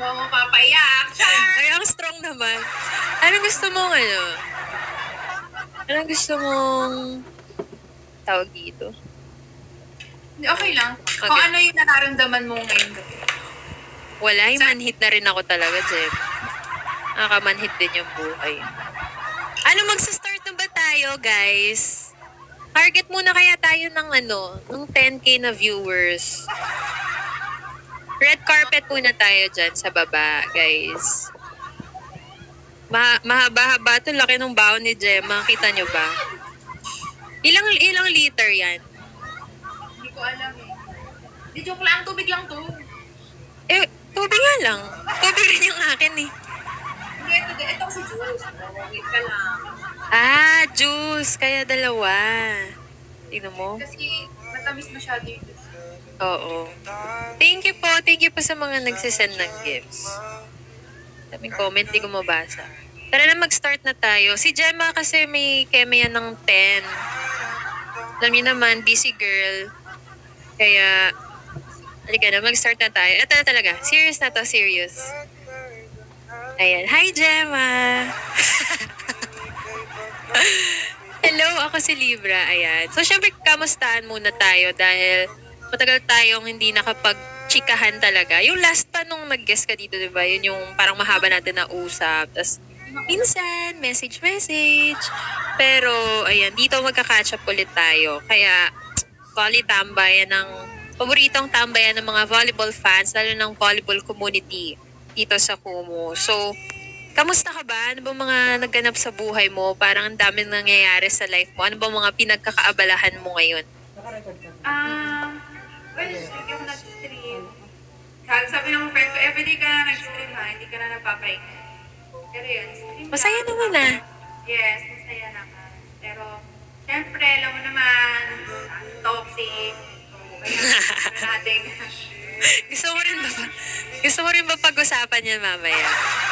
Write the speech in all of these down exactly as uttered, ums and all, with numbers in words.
mo papaiyak. Ay, ang strong naman. Ano gusto mong ano? Ano gusto mong tawag dito? Okay lang. Okay. Kung ano yung nararamdaman mo ngayon. Wala, yung manhit na rin ako talaga, Jem. Nakakamanhit din yung buhay. Ano, magsa-start na ba tayo, guys? Target muna kaya tayo ng ano, ng ten K na viewers. Red carpet muna tayo dyan sa baba, guys. Ma mahaba-haba ito. Laki ng baon ni Gemma. Kita nyo ba? Ilang ilang liter yan? Hindi ko alam eh. Di joke lang, tubig lang to. Eh, tubig nga lang. Tubig rin yung akin eh. Hindi, ito, ito kasi juice. Wait ka lang. Ah, juice. Kaya dalawa. Tingnan mo. Kasi matamis masyado yung juice. Oo. Thank you po. Thank you po sa mga nagsisend ng gifts. Daming comment, di ko mabasa. Tara na, mag-start na tayo. Si Gemma kasi may keme yan ng ten. Alam niyo naman, busy girl. Kaya, halika na, mag-start na tayo. Ito na talaga. Serious na to, serious. Ayan. Hi, Gemma! Hello, ako si Libra. Ayan. So, syempre, kamustahan muna tayo dahil matagal tayong hindi nakapag-chikahan talaga. Yung last pa nung nag-guest ka dito, diba? Yun yung parang mahaba natin na usap. Tapos, minsan, message-message. Pero, ayan, dito magka-catch up ulit tayo. Kaya, volley tambayan ng, paboritong tambayan ng mga volleyball fans, lalo ng volleyball community dito sa Kumu. So, kamusta ka ba? Ano ba mga nagganap sa buhay mo? Parang ang daming nangyayari sa life mo. Ano ba mga pinagkakaabalahan mo ngayon? Ah, well, hindi ako nag-stream. Sabi ng friend ko, everyday ka na nag-stream ha, hindi ka na nagpapahinga. Pero yun, stream Masaya lang. naman ah. Yes, masaya naman. Pero, syempre, alam mo naman, toxic. Kaya natin. Gusto mo rin ba? Gusto mo rin ba pag-usapan yan mamaya?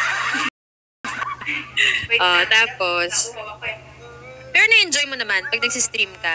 Wait Oh, lang. tapos, Okay. pero na-enjoy mo naman pag nagsistream ka.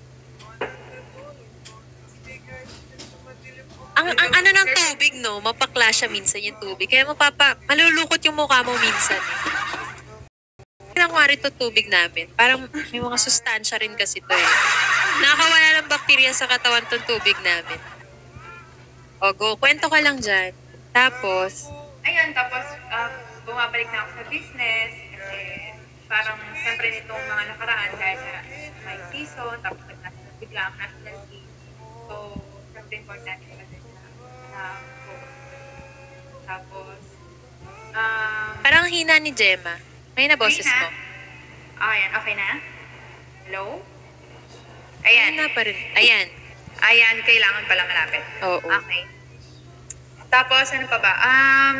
Ang, ang ano ng tubig, no? Mapakla siya minsan yung tubig. Kaya mapapa, malulukot yung mukha mo minsan. Kinakawari to tubig namin. Parang may mga sustansya rin kasi to eh. Nakakawala ng bakterya sa katawan tong tubig namin. O, go. Kwento ka lang dyan. Tapos, Ayun, tapos um, bumabalik na ako sa business kasi parang siyempre nitong mga nakaraan dahil na may season, tapos nag-national bigla ang national team. So, siyempre importante pa din na, na focus. Tapos, um, parang hina ni Gemma. May na boses okay na? mo. Oh, ayan, okay na? Hello? Ayan. Hina pa rin. Ayan. Ayan, kailangan pala malapit. Oo. Okay. Tapos, ano pa ba? Um,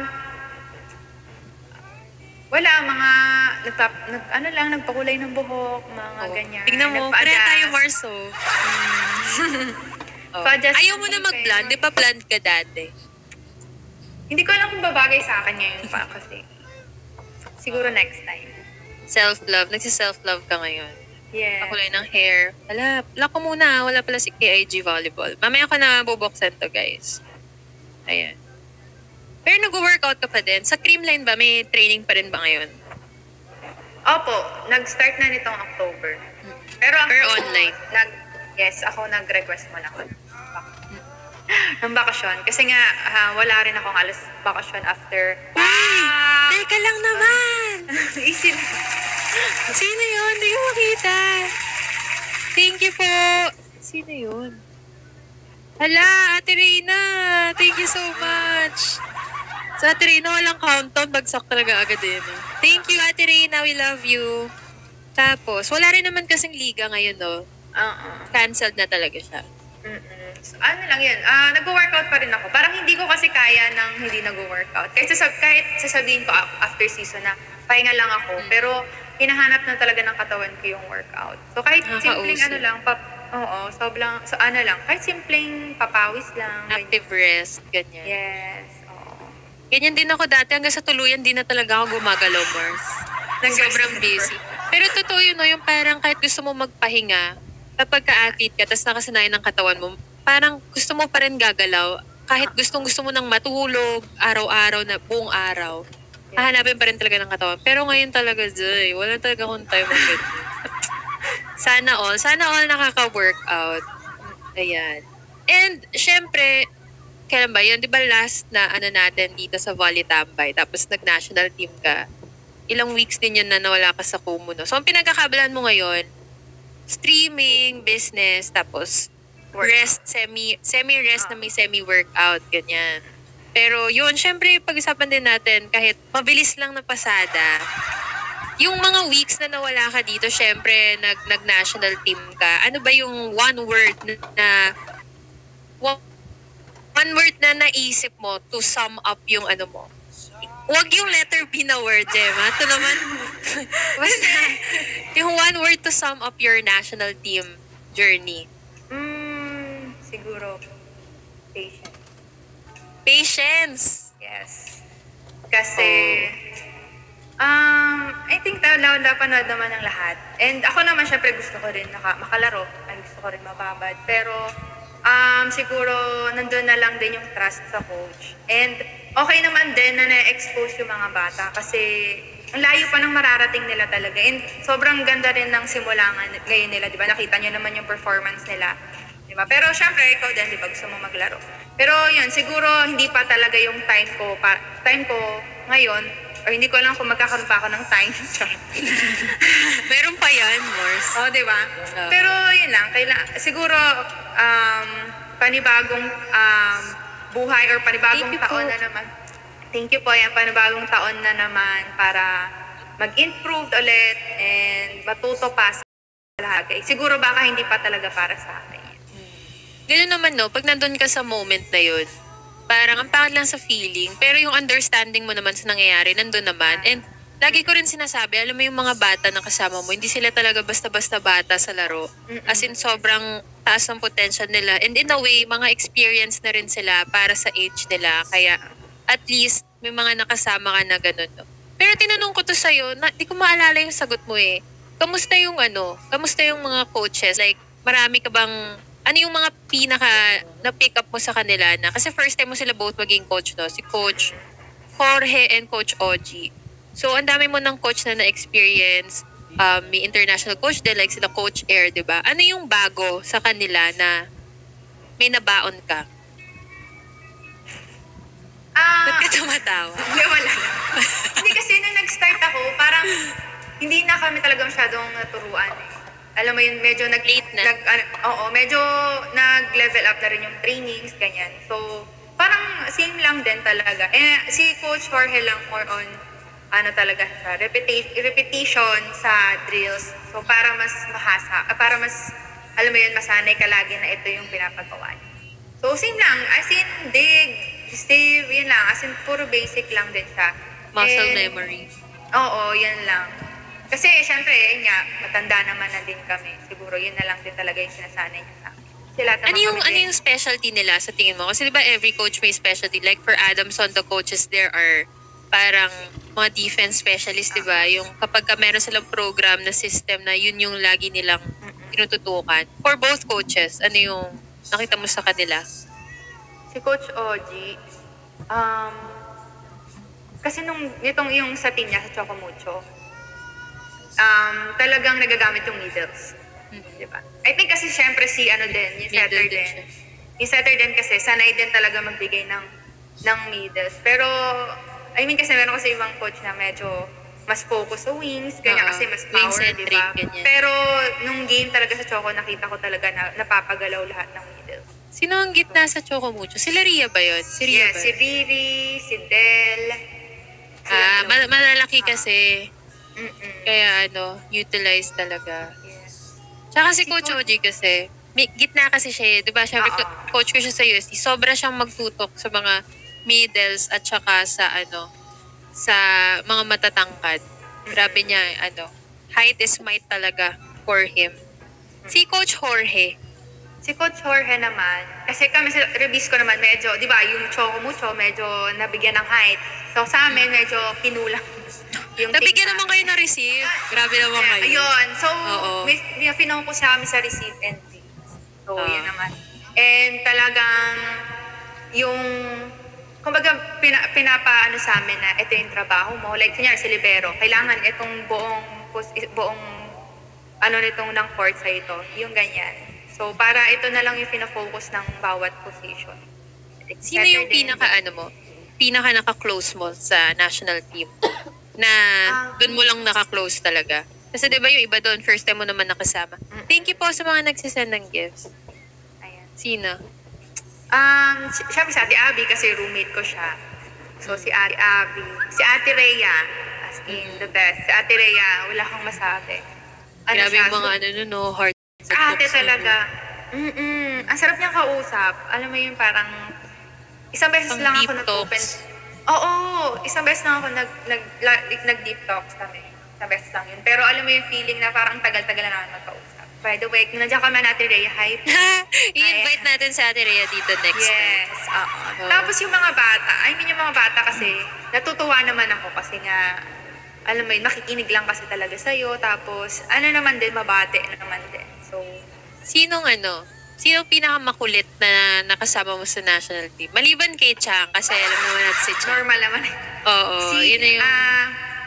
wala, mga, nagtap, nag, ano lang, nagpakulay ng buhok, mga Oo. ganyan. Tignan mo, Nagpa-adjust. pareha tayo Marso. Oh. Pa-adjust Ayaw mo ng na mag-blonde. Di pa blonde ka dati? Hindi ko alam kung babagay sa akin ngayon pa kasi. Siguro next time. Self-love. Nagsi-self-love ka ngayon. Yeah. Pakulay ng hair. Wala. Wala ko muna. Wala pala si K I G Volleyball. Mamaya ko na bubuksan to, guys. Ayan. Pero nag-workout ka pa din. Sa Creamline ba, may training pa rin ba ngayon? Opo, nag-start na nitong October. Pero ako, Pero online? Nag, yes, ako nag-request mo na ako. Ng bakasyon. Kasi nga, ah, wala rin akong alas bakasyon after. Uy! Ah! Teka lang naman! Isin. Sino yun? Hindi ko makita. Thank you po. Sino yun? Hala, Ate Reyna. Thank you so much. Sa Ate Reyna, walang countdown. Bagsak talaga agad din. Eh. Thank you, Ate Reyna. We love you. Tapos, wala rin naman kasing liga ngayon, no? Uh-uh. Cancelled na talaga siya. Mm-mm. So, ano lang yun, ah nag-workout pa rin ako. Parang hindi ko kasi kaya ng hindi nag-workout. Kahit, sasab kahit sasabihin ko after season na pahinga lang ako, Mm. pero hinahanap na talaga ng katawan ko yung workout. So kahit simpleng Nakaka-O C. ano lang, pap oo, sobrang, so ano lang, kahit simpleng papawis lang. ganyan. Active rest, ganyan. Yes, oo. Ganyan din ako dati. Hanggang sa tuluyan, di na talaga ako gumagalaw, Mars. Sobrang busy. Pero totoo yun, no, yung parang kahit gusto mo magpahinga, kapag ka-athlete ka, tapos nakasanayan ng katawan mo, parang gusto mo pa rin gagalaw kahit gustong-gusto mo nang matulog, araw-araw na buong araw, hahanapin pa rin talaga ng katawan. Pero ngayon talaga, Joy, wala talaga akong time mag Sana all. Sana all nakaka-workout. Ayan. And, syempre, kailan ba yun? Di ba last na ano natin dito sa Volley Tambay, tapos nag-national team ka, ilang weeks din yun na nawala ka sa Kumuno. So, ang pinagkakabalan mo ngayon, streaming, business, tapos rest, semi, semi-rest na may semi-workout, ganyan. Pero yun, syempre, pag-usapan din natin, kahit mabilis lang na pasada, yung mga weeks na nawala ka dito, syempre, nag, nag-national team ka, ano ba yung one word na, one word na naisip mo to sum up yung ano mo? Huwag yung letter B na word, Gemma. Ito naman, basta, yung one word to sum up your national team journey. Mm, siguro, patience. Patience. Yes. Kasi, um, I think talagang napanood naman ng lahat. And ako naman, syempre, gusto ko rin naka, makalaro. Ay, gusto ko rin mababad. Pero, um, siguro, nandun na lang din yung trust sa coach. And, okay naman din na na-expose yung mga bata. Kasi, ang layo pa ng mararating nila talaga. And, sobrang ganda rin ng simulangan ngayon nila. Di ba? Nakita nyo naman yung performance nila. Di ba? Pero, syempre, ikaw din, di ba? Gusto mo maglaro. Pero, yun, siguro, hindi pa talaga yung time ko, pa, time ko ngayon, or hindi ko alam kung magkakaroon pa ako ng time. Meron pa yan, Mors. Oo, oh, di ba? Uh, Pero yun lang, kaila, siguro um, panibagong um, buhay or panibagong taon po na naman. Thank you po. Yan, panibagong taon na naman para mag-improve ulit and matuto pa sa lahat. Siguro baka hindi pa talaga para sa akin. Ganun naman, no? Pag nandun ka sa moment na yun, parang ang pangit lang sa feeling, pero yung understanding mo naman sa nangyayari, nandun naman. And lagi ko rin sinasabi, alam mo yung mga bata na kasama mo, hindi sila talaga basta-basta bata sa laro. As in, sobrang taas ng potential nila. And in a way, mga experience na rin sila para sa age nila. Kaya at least, may mga nakasama ka na ganun, no? Pero tinanong ko to sa'yo, na, di ko maalala yung sagot mo eh. Kamusta yung ano? Kamusta yung mga coaches? Like, marami ka bang ano yung mga pinaka na-pick up mo sa kanila na, kasi first time mo sila both maging coach, no? Si Coach Jorge and Coach Ogie. So, ang dami mo ng coach na na-experience. Um, may international coach din, like sila Coach Air, di ba? Ano yung bago sa kanila na may nabaon ka? Ah, Ba't ka tumatawa? Hindi, wala. Hindi kasi nung nag-start ako, parang hindi na kami talaga masyadong naturuan eh. Alam mo yun, medyo nag, Late na. nag uh, oo, medyo nag-level up na rin yung trainings, ganyan. So, parang same lang din talaga. Eh, si Coach Jorge lang more on, ano talaga sa repetition, repetition sa drills. So, para mas mahasa, uh, para mas, alam mo yun, masanay ka lagi na ito yung pinapagawa niya. So, same lang. As in, dig, stay, yun lang. As in, puro basic lang din siya. Muscle And, memory. Oo, yan lang. Kasi, syempre, yun nga, matanda naman na din kami. Siguro, yun na lang din talaga yung sinasanay niya sa akin. Sila Ano yung, ano yung specialty nila sa tingin mo? Kasi di ba every coach may specialty? Like for Adamson, the coaches there are parang mga defense specialist, di ba? Yung kapag ka meron silang program na system na yun yung lagi nilang tinututukan. For both coaches, ano yung nakita mo sa kanila? Si Coach Ogie, um, kasi nung, nitong yung sa team niya, sa Chocomucho, um, talagang nagagamit yung needles. Mm-hmm. Diba? I think kasi syempre si ano din, yung setter din. din yung setter din kasi sanay din talaga magbigay ng, ng needles. Pero, I mean kasi meron kasi ibang coach na medyo mas focus sa wings, ganyan uh-huh. kasi mas power, diba? Pero nung game talaga sa Choco, nakita ko talaga na napapagalaw lahat ng needles. Sino ang gitna sa Chocomucho? Sila Ria ba yun? Si Ria yes, ba? si Riri, si Del. Ah, mal- malalaki kasi. Mm-mm. Kaya ano, utilize talaga. Yes. Tsaka si Si Coach Coach- Ogie kasi, may, gitna kasi siya, eh. Di ba? Siyempre, Oo. coach ko siya sa U S D. Sobra siyang magtutok sa mga middles at saka sa ano, sa mga matatangkad. Grabe niya, ano, height is might talaga for him. Si Coach Jorge, Si Coach Jorge naman, kasi kami sa release ko naman medyo, di ba, yung Chocomucho medyo nabigyan ng height. So sa amin medyo kinulang yung nabigyan tingnan. naman kayo na receive. Grabe naman kayo. Ayun. So, Oo. may, may finokus siya kami sa receive and read. So, Ah. yun naman. And talagang, yung, kumbaga, pina, pinapaano sa amin na ito yung trabaho mo. Like, kunyari, si Libero, kailangan itong buong, pos- buong, ano nitong ng court sa ito, yung ganyan. So, para ito na lang yung pinafocus ng bawat position. Sino yung pinaka ano mo? Pinaka naka-close mo sa national team? Na Ah. doon mo lang naka-close talaga? Kasi 'di ba yung iba doon first time mo naman nakasama. Thank you po sa mga nagsisend ng gifts. Ayan. Sino? Um, si- syempre si Ate Abby kasi roommate ko siya. So, si Ate Abby. Si Ate Rhea, as in the best. Si Ate Rhea, wala akong masabi. Grabe siya? yung mga ano no, no heart. Si Ate talaga. Mm-mm. Ang sarap niyang kausap. Alam mo yun, parang isang beses Pang lang deep ako nag-open. talks. Oo, isang beses lang ako nag, nag, la- like, nag-deep talks kami. Isang beses lang yun. Pero alam mo yung feeling na parang tagal-tagal na namin magkausap. By the way, kung nandiyan kami natin, Rhea, hi. I-invite natin si Ate Rhea dito next time. Yes, oo. Oo. Tapos yung mga bata, I mean yung mga bata kasi, natutuwa naman ako kasi nga, alam mo yun, makikinig lang kasi talaga sa'yo. Tapos, ano naman din, mabate naman din. So, Sinong ano? Sinong pinakamakulit na nakasama mo sa national team? Maliban kay Chang, kasi alam naman natin si Chang. normal naman. Oo, si, yun na yung... ah,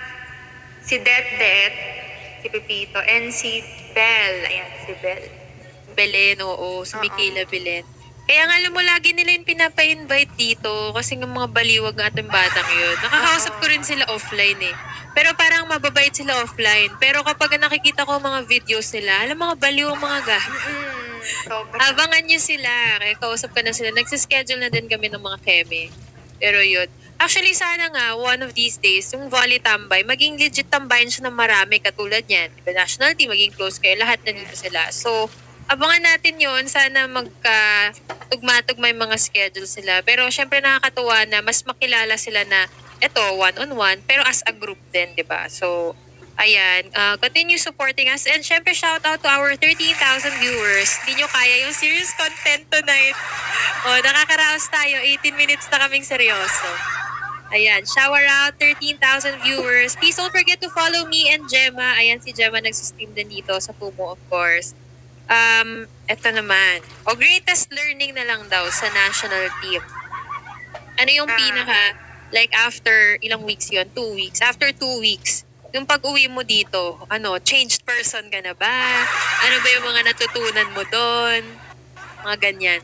si Det Det, si Pepito, and si Belle. Ayan, si Belle. Belen, oo. Si Oo. Michaela Belen. Kaya nga alam mo, lagi nila yung pinapa-invite dito kasi ng mga baliwag ng ating batang yun. Nakakausap ko rin sila offline eh. Pero parang mababait sila offline. Pero kapag nakikita ko mga videos nila, alam mga baliw ang mga ga. Mm, sobra. Abangan nyo sila. Kaya kausap ka na sila. Nagsischedule na din kami ng mga keme. Pero yun. Actually, sana nga, one of these days, yung volley tambay, maging legit tambayan siya ng marami katulad niyan. Diba, national team, maging close kayo. Lahat na dito sila. So, abangan natin yun. Sana magka tugma-tugma yung mga schedule sila. Pero syempre nakakatuwa na mas makilala sila na eto, one-on-one, pero as a group din, di ba? So, ayan. Uh, continue supporting us. And syempre, shout out to our thirteen thousand viewers. Hindi nyo kaya yung serious content tonight. O, nakakaraos tayo. eighteen minutes na kaming seryoso. Ayan, shower out, thirteen thousand viewers. Please don't forget to follow me and Gemma. Ayan, si Gemma nagsusistream din dito sa Pumo, of course. Um, eto naman. O, greatest learning na lang daw sa national team. Ano yung Ah. pinaka, like after ilang weeks yun? Two weeks. After two weeks, yung pag-uwi mo dito, ano, changed person ka na ba? Ano ba yung mga natutunan mo doon? Mga ganyan.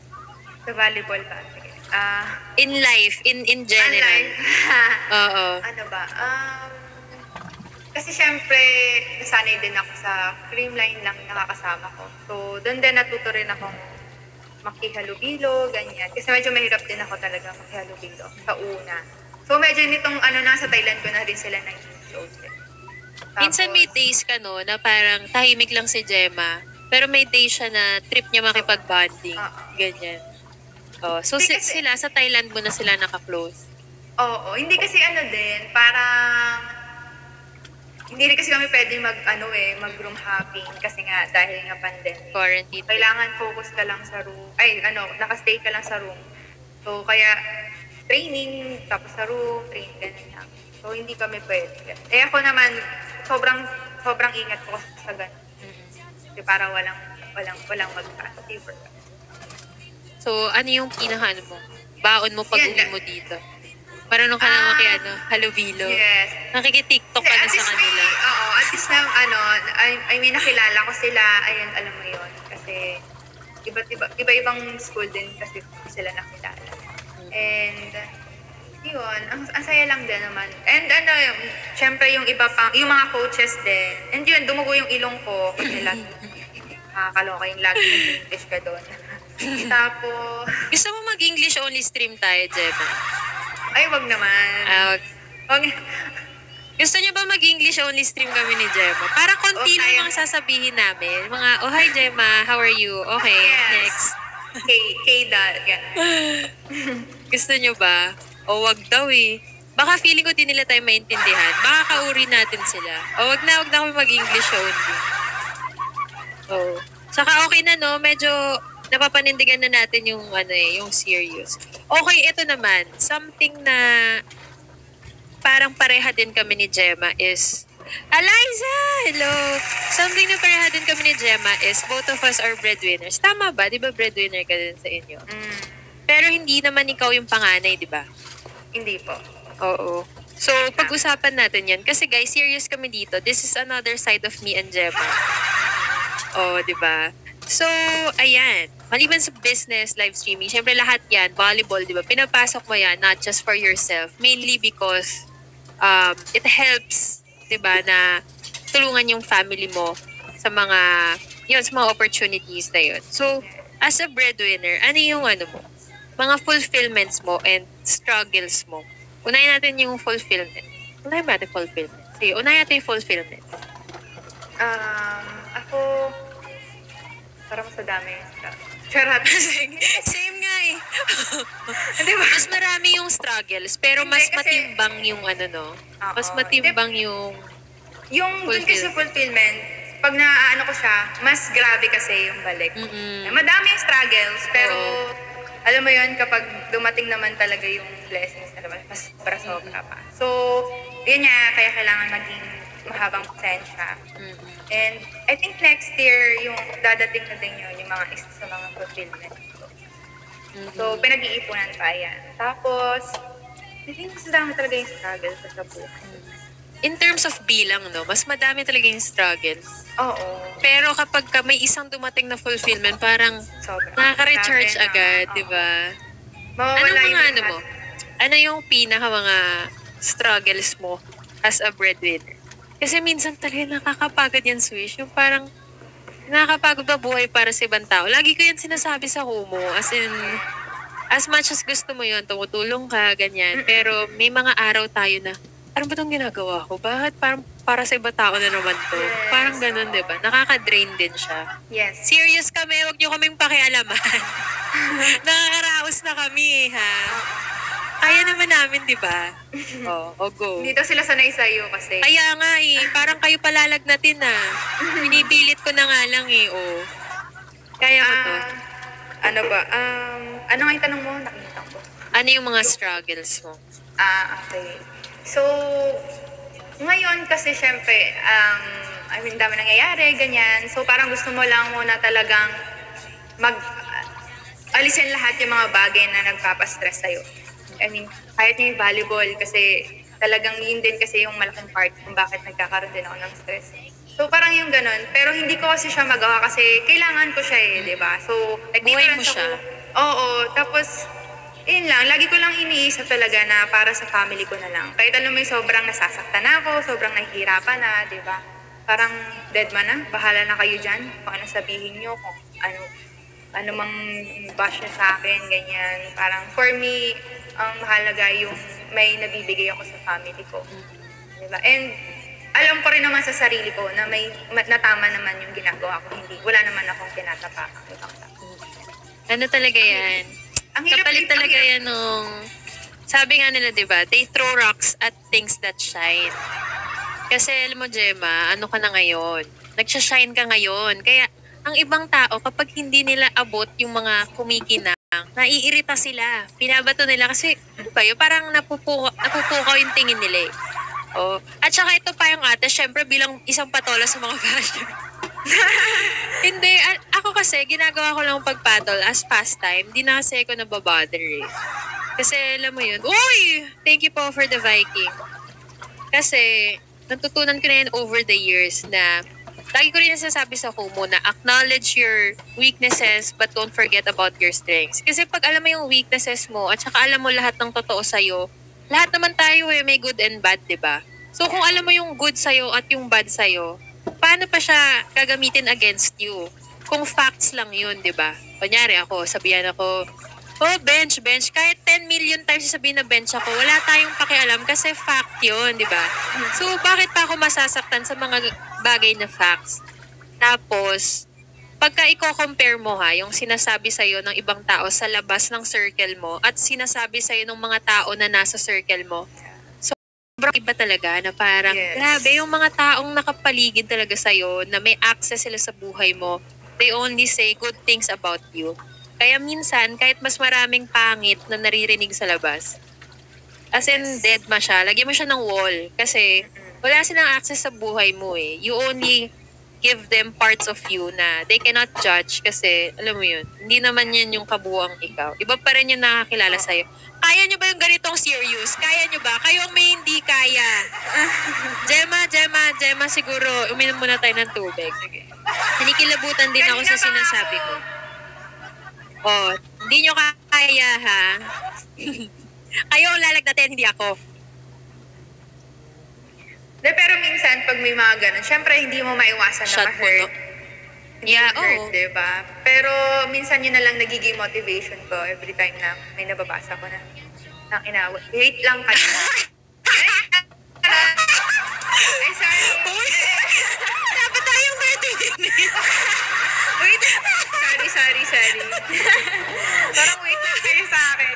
Sa volleyball ba? Sige. Ah, In life, in in general. online. Oo. ano ba? Um, kasi syempre, nasanay din ako sa creamline lang nakakasama ko. So, doon din natuto rin akong makihalubilo, ganyan. Kasi medyo mahirap din ako talaga makihalubilo sa una. So, medyo nitong ano na sa Thailand ko na rin sila naging close. eh. Minsan may days ka no, na parang tahimik lang si Gemma, pero may days siya na trip niya makipag-bonding. Oo. Ganyan. Oh, so Hindi si- kasi- sila, sa Thailand mo na sila naka-close. Oo, hindi kasi ano din, parang hindi rin kasi kami pwede mag ano eh, mag room hopping kasi nga dahil nga pandemic. Quarantine. Kailangan focus ka lang sa room. Ay, ano, nakastay ka lang sa room. So, kaya training, tapos sa room, training, ganun lang. So, hindi kami pwede. Eh, ako naman, sobrang, sobrang ingat ko sa ganun. Kasi para walang, walang, walang mag-fever. So, ano yung pinaka ano mo? Baon mo pag Yan, uwi mo dito? Marunong ka na Ah, maki ano, halubilo. Yes. Nakiki-tiktok ka Kasi na at sa least kanila. may, oo, at least na, ano, I, I mean, nakilala ko sila, ayun, alam mo yun. Kasi, iba't iba, iba-ibang school din kasi sila nakilala. And, yun, ang, ang saya lang din naman. And ano, yung, syempre yung iba pang, yung mga coaches din. And yun, dumugo yung ilong ko kasi lagi, nakakaloka yung lagi yung English ka doon. Tapos, Gusto mo mag-English only stream tayo, Gemma? ay, wag naman. Ah, wag- Wag, gusto niyo ba mag-English only stream kami ni Gemma? Para konti Okay. lang mga sasabihin namin. Mga, oh hi Gemma, how are you? Okay, Yes. next. kay, kay dad, yan. Gusto niyo ba? O wag daw eh. Baka feeling ko din nila tayo maintindihan. Baka kauri natin sila. O wag na, wag na kami mag-English only. Oh. Saka okay na no, medyo napapanindigan na natin yung ano eh, yung serious. Okay, ito naman. Something na parang pareha din kami ni Gemma is Eliza! Hello! Something na pareha din kami ni Gemma is both of us are breadwinners. Tama ba? Di ba breadwinner ka din sa inyo? Mm. Pero hindi naman ikaw yung panganay, di ba? Hindi po. Oo. So, pag-usapan natin yan. Kasi guys, serious kami dito. This is another side of me and Gemma. Oh, di ba? So, ayan. Maliban sa business, live streaming, syempre lahat yan, volleyball, di ba? Pinapasok mo yan, not just for yourself. Mainly because um, it helps, di ba, na tulungan yung family mo sa mga, yun, sa mga opportunities na yun. So, as a breadwinner, ano yung ano mo? Mga fulfillments mo and struggles mo. Unahin natin yung fulfillment. Unahin natin fulfillment. Sige, unahin natin yung fulfillment. Um, ako, parang mas madami. Charot. Same nga eh. Hindi ba? Mas marami yung struggles, pero mas Hindi, kasi- matimbang yung ano no. Oo. Mas matimbang yung Yung dun kasi Fulfill. fulfillment, pag naaano ko siya, mas grabe kasi yung balik. Mm-mm. Madami yung struggles, pero Oo. alam mo yun, kapag dumating naman talaga yung blessings, alam mo, mas para sobra pa. So, yun nga, kaya kailangan maging mahabang pasensya. Mm-mm. And I think next year, yung dadating na din yun, yung mga isa sa mga fulfillment. Mm-mm. So, pinag-iipunan pa yan. Tapos, I think mas dami talaga yung struggles sa buhay. In terms of bilang, no, mas madami talaga yung struggles. Oo. Pero kapag ka may isang dumating na fulfillment, parang Sobra. nakaka-recharge Grabe na. agad, Oo. di ba? Mawawala Anong yung mga ano lahat. mo? Ano yung pinaka mga struggles mo as a breadwinner? Kasi minsan talaga nakakapagod yan, Swish. Yung parang nakakapagod ba buhay para sa ibang tao. Lagi ko yan sinasabi sa Kumu. As in, as much as gusto mo yun, tumutulong ka, ganyan. Pero may mga araw tayo na, ano ba itong ginagawa ko? Bakit parang para sa ibang tao na naman to? Yes. Parang ganun, di ba? Nakaka-drain din siya. Yes. Serious kami, huwag niyo kaming pakialaman. Nakakaraos na kami, eh, ha? Kaya naman namin, di ba? Oh, o go. Dito sila sanay sa'yo kasi. Kaya nga eh, parang kayo palalagnatin ah. Pinipilit ko na nga lang eh, oh. Kaya mo to. Ah, ano ba? Um, ano nga yung tanong mo? Nakita ko. Ano yung mga struggles mo? Ah, okay. So, ngayon kasi syempre, um, I mean, dami nangyayari, ganyan. So, parang gusto mo lang muna talagang mag, alisin lahat yung mga bagay na nagpapastress sa'yo. I mean, kahit yung volleyball kasi talagang yun din kasi yung malaking part kung bakit nagkakaroon din ako ng stress. So, parang yung ganun. Pero hindi ko kasi siya magawa kasi kailangan ko siya eh, di ba? So, like, Buhay mo difference siya. ako. Oo, tapos, yun lang, lagi ko lang iniisip talaga na para sa family ko na lang. Kahit alam mo yung sobrang nasasaktan ako, sobrang nahihirapan na, di ba? Parang dead man na, bahala na kayo dyan. Kung ano sabihin nyo, kung ano, ano mang bash nyo sa akin, ganyan. Parang for me, ang mahalaga yung may nabibigay ako sa family ko. Di ba? And alam ko rin naman sa sarili ko na may natama naman yung ginagawa ko. Hindi, wala naman akong tinatapakang ibang tao. Ano talaga yan? Ang hirap Kapalit ang talaga hirap. yan nung... Sabi nga nila, di ba? They throw rocks at things that shine. Kasi alam mo, Gemma, ano ka na ngayon? Nagsashine ka ngayon. Kaya ang ibang tao, kapag hindi nila abot yung mga kumikinang, naiirita sila. Pinabato nila kasi, ano ba yun? Parang napupukaw, napupukaw yung tingin nila eh. Oh. At saka ito pa yung ate, syempre bilang isang patola sa mga fashion. Hindi, a- ako kasi ginagawa ko lang pagpatol as pastime. Di na kasi ako nababother eh. Kasi alam mo yun, uy! Thank you po for the Viking. Kasi natutunan ko na yun over the years na lagi ko rin nasasabi sa Kumu na acknowledge your weaknesses but don't forget about your strengths. Kasi pag alam mo yung weaknesses mo at saka alam mo lahat ng totoo sa'yo, lahat naman tayo eh, may good and bad, di ba? So kung alam mo yung good sa'yo at yung bad sa'yo, paano pa siya gagamitin against you? Kung facts lang yun, di ba? Kunyari ako, sabihan ako, oh, bench, bench. Kahit ten million times sabihin na bench ako, wala tayong pakialam kasi fact yun, di ba? So, bakit pa ako masasaktan sa mga bagay na facts? Tapos, pagka i-compare mo ha, yung sinasabi sa'yo ng ibang tao sa labas ng circle mo at sinasabi sa'yo ng mga tao na nasa circle mo, sobrang iba talaga na parang, Yes. grabe, yung mga taong nakapaligid talaga sa'yo, na may access sila sa buhay mo, they only say good things about you. Kaya minsan, kahit mas maraming pangit na naririnig sa labas, as in, dead ma siya, lagyan mo siya ng wall. Kasi, wala silang access sa buhay mo eh. You only give them parts of you na they cannot judge kasi, alam mo yun, hindi naman yan yung kabuuang ikaw. Iba pa rin yung nakakilala sa'yo. Kaya nyo ba yung ganitong serious? Kaya nyo ba? Kayo ang may hindi kaya. Gemma, Gemma, Gemma, siguro, uminom muna tayo ng tubig. Sige. Nanikilabutan din ako sa sinasabi ko. Oh, hindi nyo kaya, ha? Kayo ang lalagdatin, hindi ako. De, pero minsan, pag may mga ganun, syempre hindi mo maiwasan Shot na ma-hurt. puno. Yeah, hurt, oo. diba? Pero minsan yun na lang nagiging motivation ko every time na may nababasa ko na nang inawa. Wait lang kayo. Ay, sorry. Dapat tayong thirty minutes. Wait. Sorry, sorry, sorry. Parang wait lang kayo sa akin.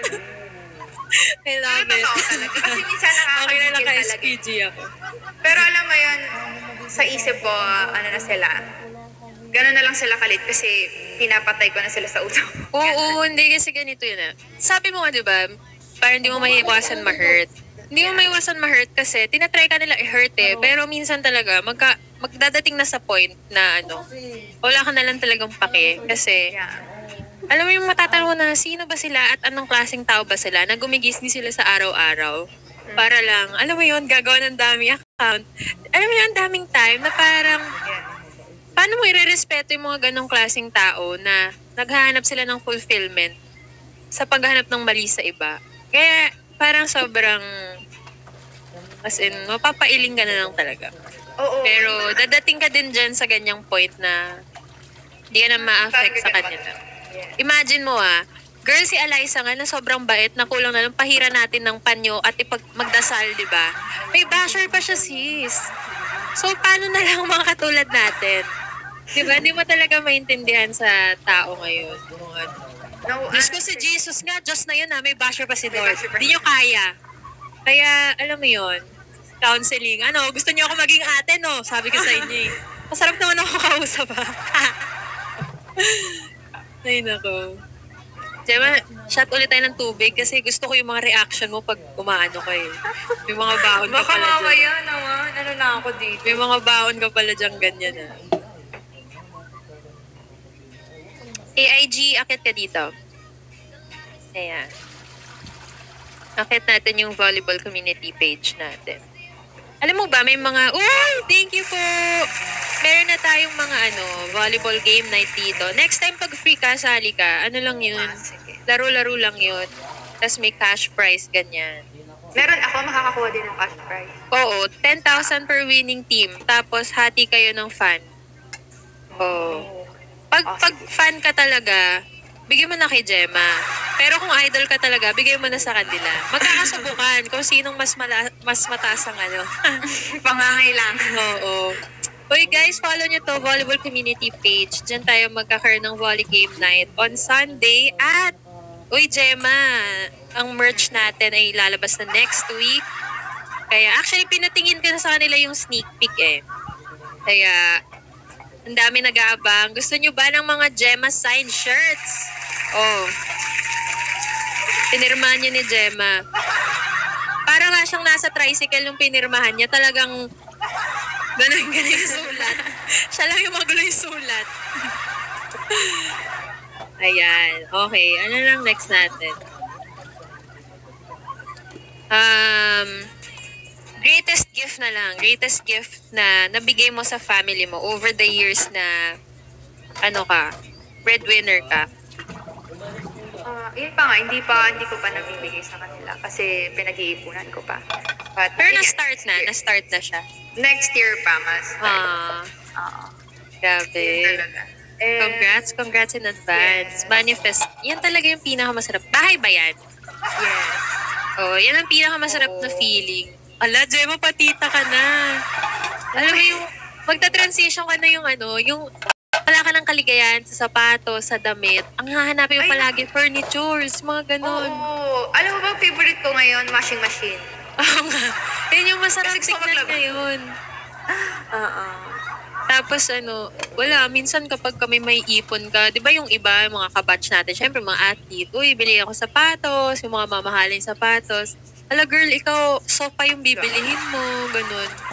I love Pero it. totoo talaga. Kasi minsan Okay na nakakagigil lang talaga. ka-S P G ako. Pero alam mo yun, sa isip ko, ano na sila, gano'n na lang sila kalit kasi pinapatay ko na sila sa utak. Oo, oo, hindi kasi ganito yun ah. Sabi mo nga, di ba, parang hindi mo maiwasan ma-hurt. Hindi mo maiwasan ma-hurt kasi tinatry ka nila i-hurt eh. Pero minsan talaga, magka, magdadating na sa point na ano, wala ka na lang talagang pake. Kasi, Yeah. alam mo yung matatanong na sino ba sila at anong klaseng tao ba sila na gumigising sila sa araw-araw. Para lang, alam mo yun, gagawa ng dami account. Alam mo yun, daming time na parang, Yeah. paano mo i-respeto yung mga ganong klaseng tao na naghahanap sila ng fulfillment sa paghahanap ng mali sa iba? Kaya parang sobrang, as in, mapapailing ka na lang talaga. Oo. Pero dadating ka din dyan sa ganyang point na hindi ka na ma-affect sa kanila. Yeah. Imagine mo ah, girl si Eliza nga na sobrang bait na kulang na lang pahira natin ng panyo at ipag magdasal, di ba? May basher pa siya sis. So paano na lang mga katulad natin? Di ba? Hindi mo talaga maintindihan sa tao ngayon. Kung ano. No, Diyos ko si honestly, Jesus nga, Diyos na yun ha, may basher pa si May Lord. basher pa. Hindi nyo kaya. Kaya, alam mo yun, counseling. Ano, gusto nyo ako maging ate, no? Sabi ko sa inyo eh. Masarap naman ako kausap ha. Ay, nako. Gemma, shot ulit tayo ng tubig kasi gusto ko yung mga reaction mo pag umaano ka eh. May mga baon ka baka pala dyan. mamaya naman. Ano na ako dito? May mga baon ka pala dyan ganyan ah. A I G, akit ka dito. Ayan. Akit natin yung volleyball community page natin. Alam mo ba, may mga, uy, thank you po! Meron na tayong mga ano, volleyball game night dito. Next time pag free ka, sali ka, ano lang yun? Ah, sige. Laro-laro lang yun. Tapos may cash prize, ganyan. Meron ako, makakakuha din ng cash prize. Oo, ten thousand per winning team. Tapos hati kayo ng fan. Oo. Pag, Oh, pag sige. fan ka talaga, bigyan mo na kay Gemma. Pero kung idol ka talaga, bigyan mo na sa kanila. Magkakasubukan kung sinong mas, mala- mas mataas ang ano. Pangangailangan. Oo. Uy guys, follow nyo to, Volleyball Community Page. Diyan tayo magkakaroon ng Volley Game Night on Sunday. At, uy Gemma, ang merch natin ay lalabas na next week. Kaya, actually, pinatingin ko na sa kanila yung sneak peek eh. Kaya, ang dami nag-aabang. Gusto nyo ba ng mga Gemma signed shirts? Oh. Pinirmahan niya ni Gemma. Para nga siyang nasa tricycle nung pinirmahan niya. Talagang ganun ganun yung sulat. Siya lang yung magulo yung sulat. Ayan. Okay. Ano lang next natin? Um... Greatest gift na lang. Greatest gift na nabigay mo sa family mo over the years na ano ka, breadwinner ka. Ah, yun pa nga, hindi pa, hindi ko pa nabibigay sa kanila kasi pinag-iipunan ko pa. But, Pero yun, na-start na. next year. Na-start na siya. Next year pa, mas. Ah, Oo. grabe. Talaga. Eh, Congrats, congrats in advance. Yes. Manifest. Yan talaga yung pinakamasarap. Bahay ba yan? Yes. Oh, yan ang pinakamasarap na Oo. feeling. Ala, Gemma, patita ka na. Alam mo yung, magta-transition ka na yung ano, yung wala ka ng kaligayahan sa sapatos, sa damit. Ang hahanapin mo Ay, palagi, furnitures, mga Oo. ganon. Alam mo ba, favorite ko ngayon, washing machine. Oo nga. Yan yung masarap Kasi gusto ko tignan maglaba. ngayon. Oo. Tapos ano, wala, minsan kapag kami may ipon ka, di ba yung iba, yung mga kabatch natin, syempre mga athlete, uy, bili ako sapatos, yung mga mamahaling sapatos. Hala girl, ikaw, sofa yung bibilihin mo, ganun.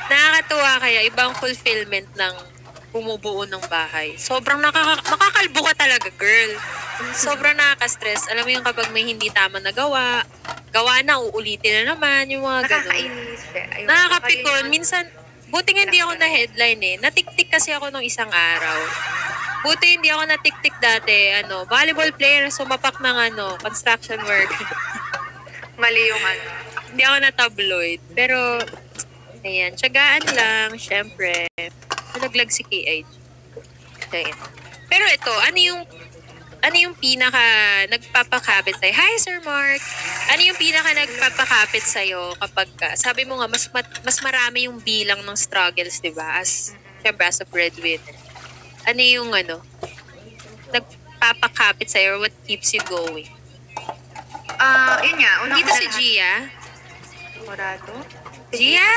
Nakakatuwa kaya, ibang fulfillment ng bumubuo ng bahay. Sobrang nakaka- makakalbo ka talaga, girl. Sobrang nakaka-stress. Alam mo yung kapag may hindi tama na gawa, gawa na, uulitin na naman, yung mga ganun. Nakakainis siya. Ayun. Nakakapikon. Ayun. Minsan, buti nga hindi ako na headline eh. Natiktik kasi ako nung isang araw. Buti hindi ako natiktik dati. Ano, volleyball player, sumapak ng ano, construction work. Mali yung ano. Hindi ako na tabloid. Pero, ayan, tsagaan lang, syempre. Nalaglag si K I G. Ayan. Pero ito, ano yung ano yung pinaka nagpapakapit sa'yo? Hi, Sir Mark! Ano yung pinaka nagpapakapit sa'yo kapag, ka- sabi mo nga, mas, mat- mas marami yung bilang ng struggles, di ba? As, syempre, as a breadwinner. Ano yung, ano, nagpapakapit sa'yo or what keeps you going? Ah, yun nga. Unang Dito si Gia. Morado. Gia!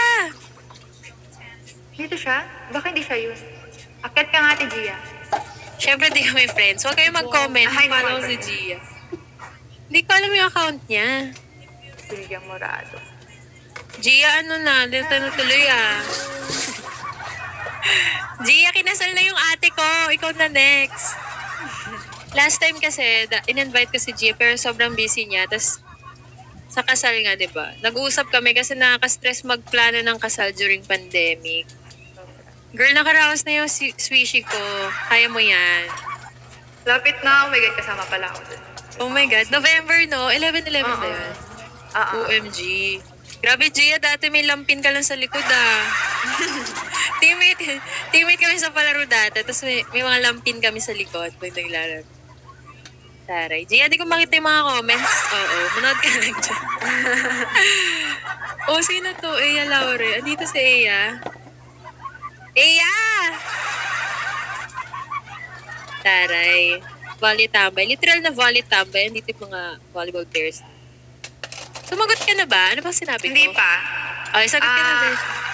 Dito siya? Baka hindi siya yun. Akit ka nga, Ate Gia. Syempre, di kami friends. Huwag kayong mag-comment. Wow. Hi, Follow naman, si friend. Gia. Hindi ko alam yung account niya. Gia Morado. Gia, ano na? Dito na tuloy ah. Gia, kinasal na yung ate ko. Ikaw na next. Last time kasi, da- in-invite ko si Gia pero sobrang busy niya. Tapos, sa kasal nga, di ba? Nag-uusap kami kasi nakaka-stress magplano ng kasal during pandemic. Girl, nakaraos na yung si- swishy ko. Kaya mo yan. Lapit na. Oh my God, kasama pala ako dun. Oh my God. November, no? eleven eleven ba Oo. yun? Ah, ah. O M G. Grabe, Gia. Dati may lampin ka lang sa likod, ah. teammate, teammate kami sa palaro dati. Tapos may, may mga lampin kami sa likod pag naglalaro. Taray. Gia, di ko makita yung mga comments. Oo, manood ka lang dyan. Oh, sino to? Eya Laure. Andito si Eya. Eya! Taray. Volley tambay. Literal na volley tambay. Andito yung mga volleyball players. Sumagot ka na ba? Ano ba sinabi ko? Hindi pa. Ay, sagot ka na Ah. ba?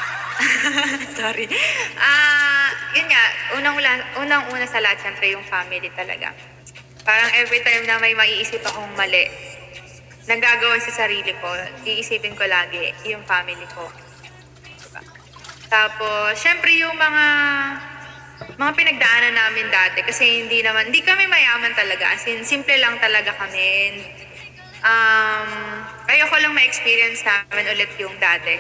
Sorry. Ah, yun nga, unang-una, unang-una sa lahat, syempre yung family talaga. Parang every time na may maiisip akong mali, nagagawin sa sarili ko, iisipin ko lagi yung family ko. Diba? Tapos, syempre yung mga mga pinagdaanan namin dati kasi hindi naman, hindi kami mayaman talaga. As in, simple lang talaga kami. Um, ayoko lang ma-experience namin ulit yung dati.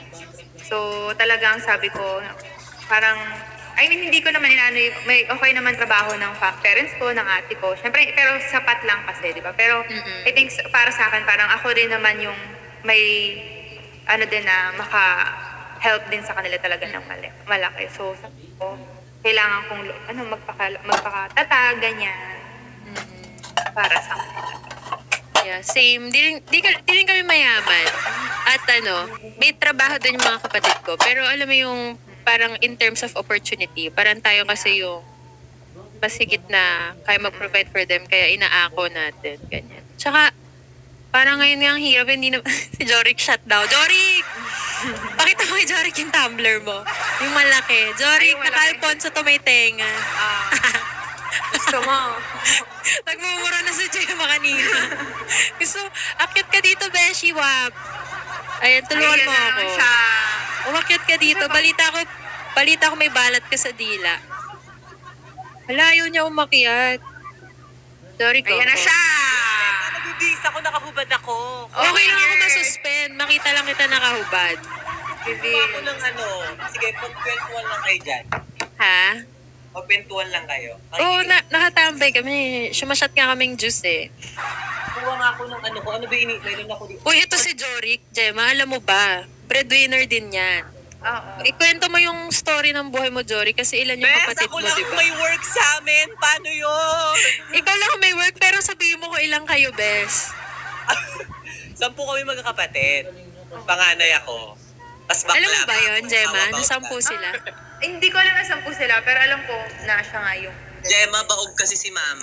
So, talagang sabi ko, parang, I mean, hindi ko naman inaano, yung- may okay naman trabaho ng fa- parents ko, ng ate ko. Siyempre, pero sapat lang kasi, di ba? Pero, Mm-mm. I think, para sa akin, parang ako rin naman yung may, ano din na, maka-help din sa kanila talaga ng mali- malaki. So, sabi ko, kailangan kong, ano, magpaka, magpakatatag, ganyan, para sa akin. Yeah, same. Di, rin- di, ka- di rin kami mayaman. At ano, may trabaho din yung mga kapatid ko. Pero alam mo yung parang in terms of opportunity, parang tayo kasi yung mas higit na kaya mag-provide for them, kaya inaako natin. Ganyan. Tsaka, parang ngayon nga ang hirap, hindi na, si Jorik shut down. Jorik! Pakita mo kay Jorik yung tumbler mo. Yung malaki. Jorik, Ay, yung malaki. naka-Alfonso to may tenga. Ah, gusto mo. Nagmumura na si Gemma kanina. Gusto, akit ka dito, Beshi, wap. Ayan, tulungan Ayan mo na ako. naman siya. Umakyat ka dito. Balita ko, balita ko may balat ka sa dila. Wala, ayaw niya umakyat. Sorry ko. Ayan na siya. Nabibis ako, nakahubad ako. Okay lang ako girl. masuspend. Makita lang kita nakahubad. Reveal. Ako ng ano, sige, pagkwentuhan lang kayo dyan. Ha? Pagkwentuhan lang kayo. Oo, na, nakatambay kami. Sumasyat nga kaming juice eh. Kuha nga ako ng ano ko. Ano ba ini? Mayroon ako dito. Uy, ito si Jorik. Gemma, alam mo ba? Breadwinner din yan. Oo. Ikwento mo yung story ng buhay mo, Jorik, kasi ilan yung Bes, kapatid ako mo, lang di ba? may work sa amin. Paano yun? Ikaw lang may work, pero sabihin mo kung ilang kayo, Bes. Sampu kami magkakapatid. Panganay ako. Tas bakla Alam mo ba pa yun, ako. Gemma? How about Nasampu that? sila. Eh, hindi ko alam na sampu sila, pero alam ko na siya nga yung... Gemma, baog kasi si mama.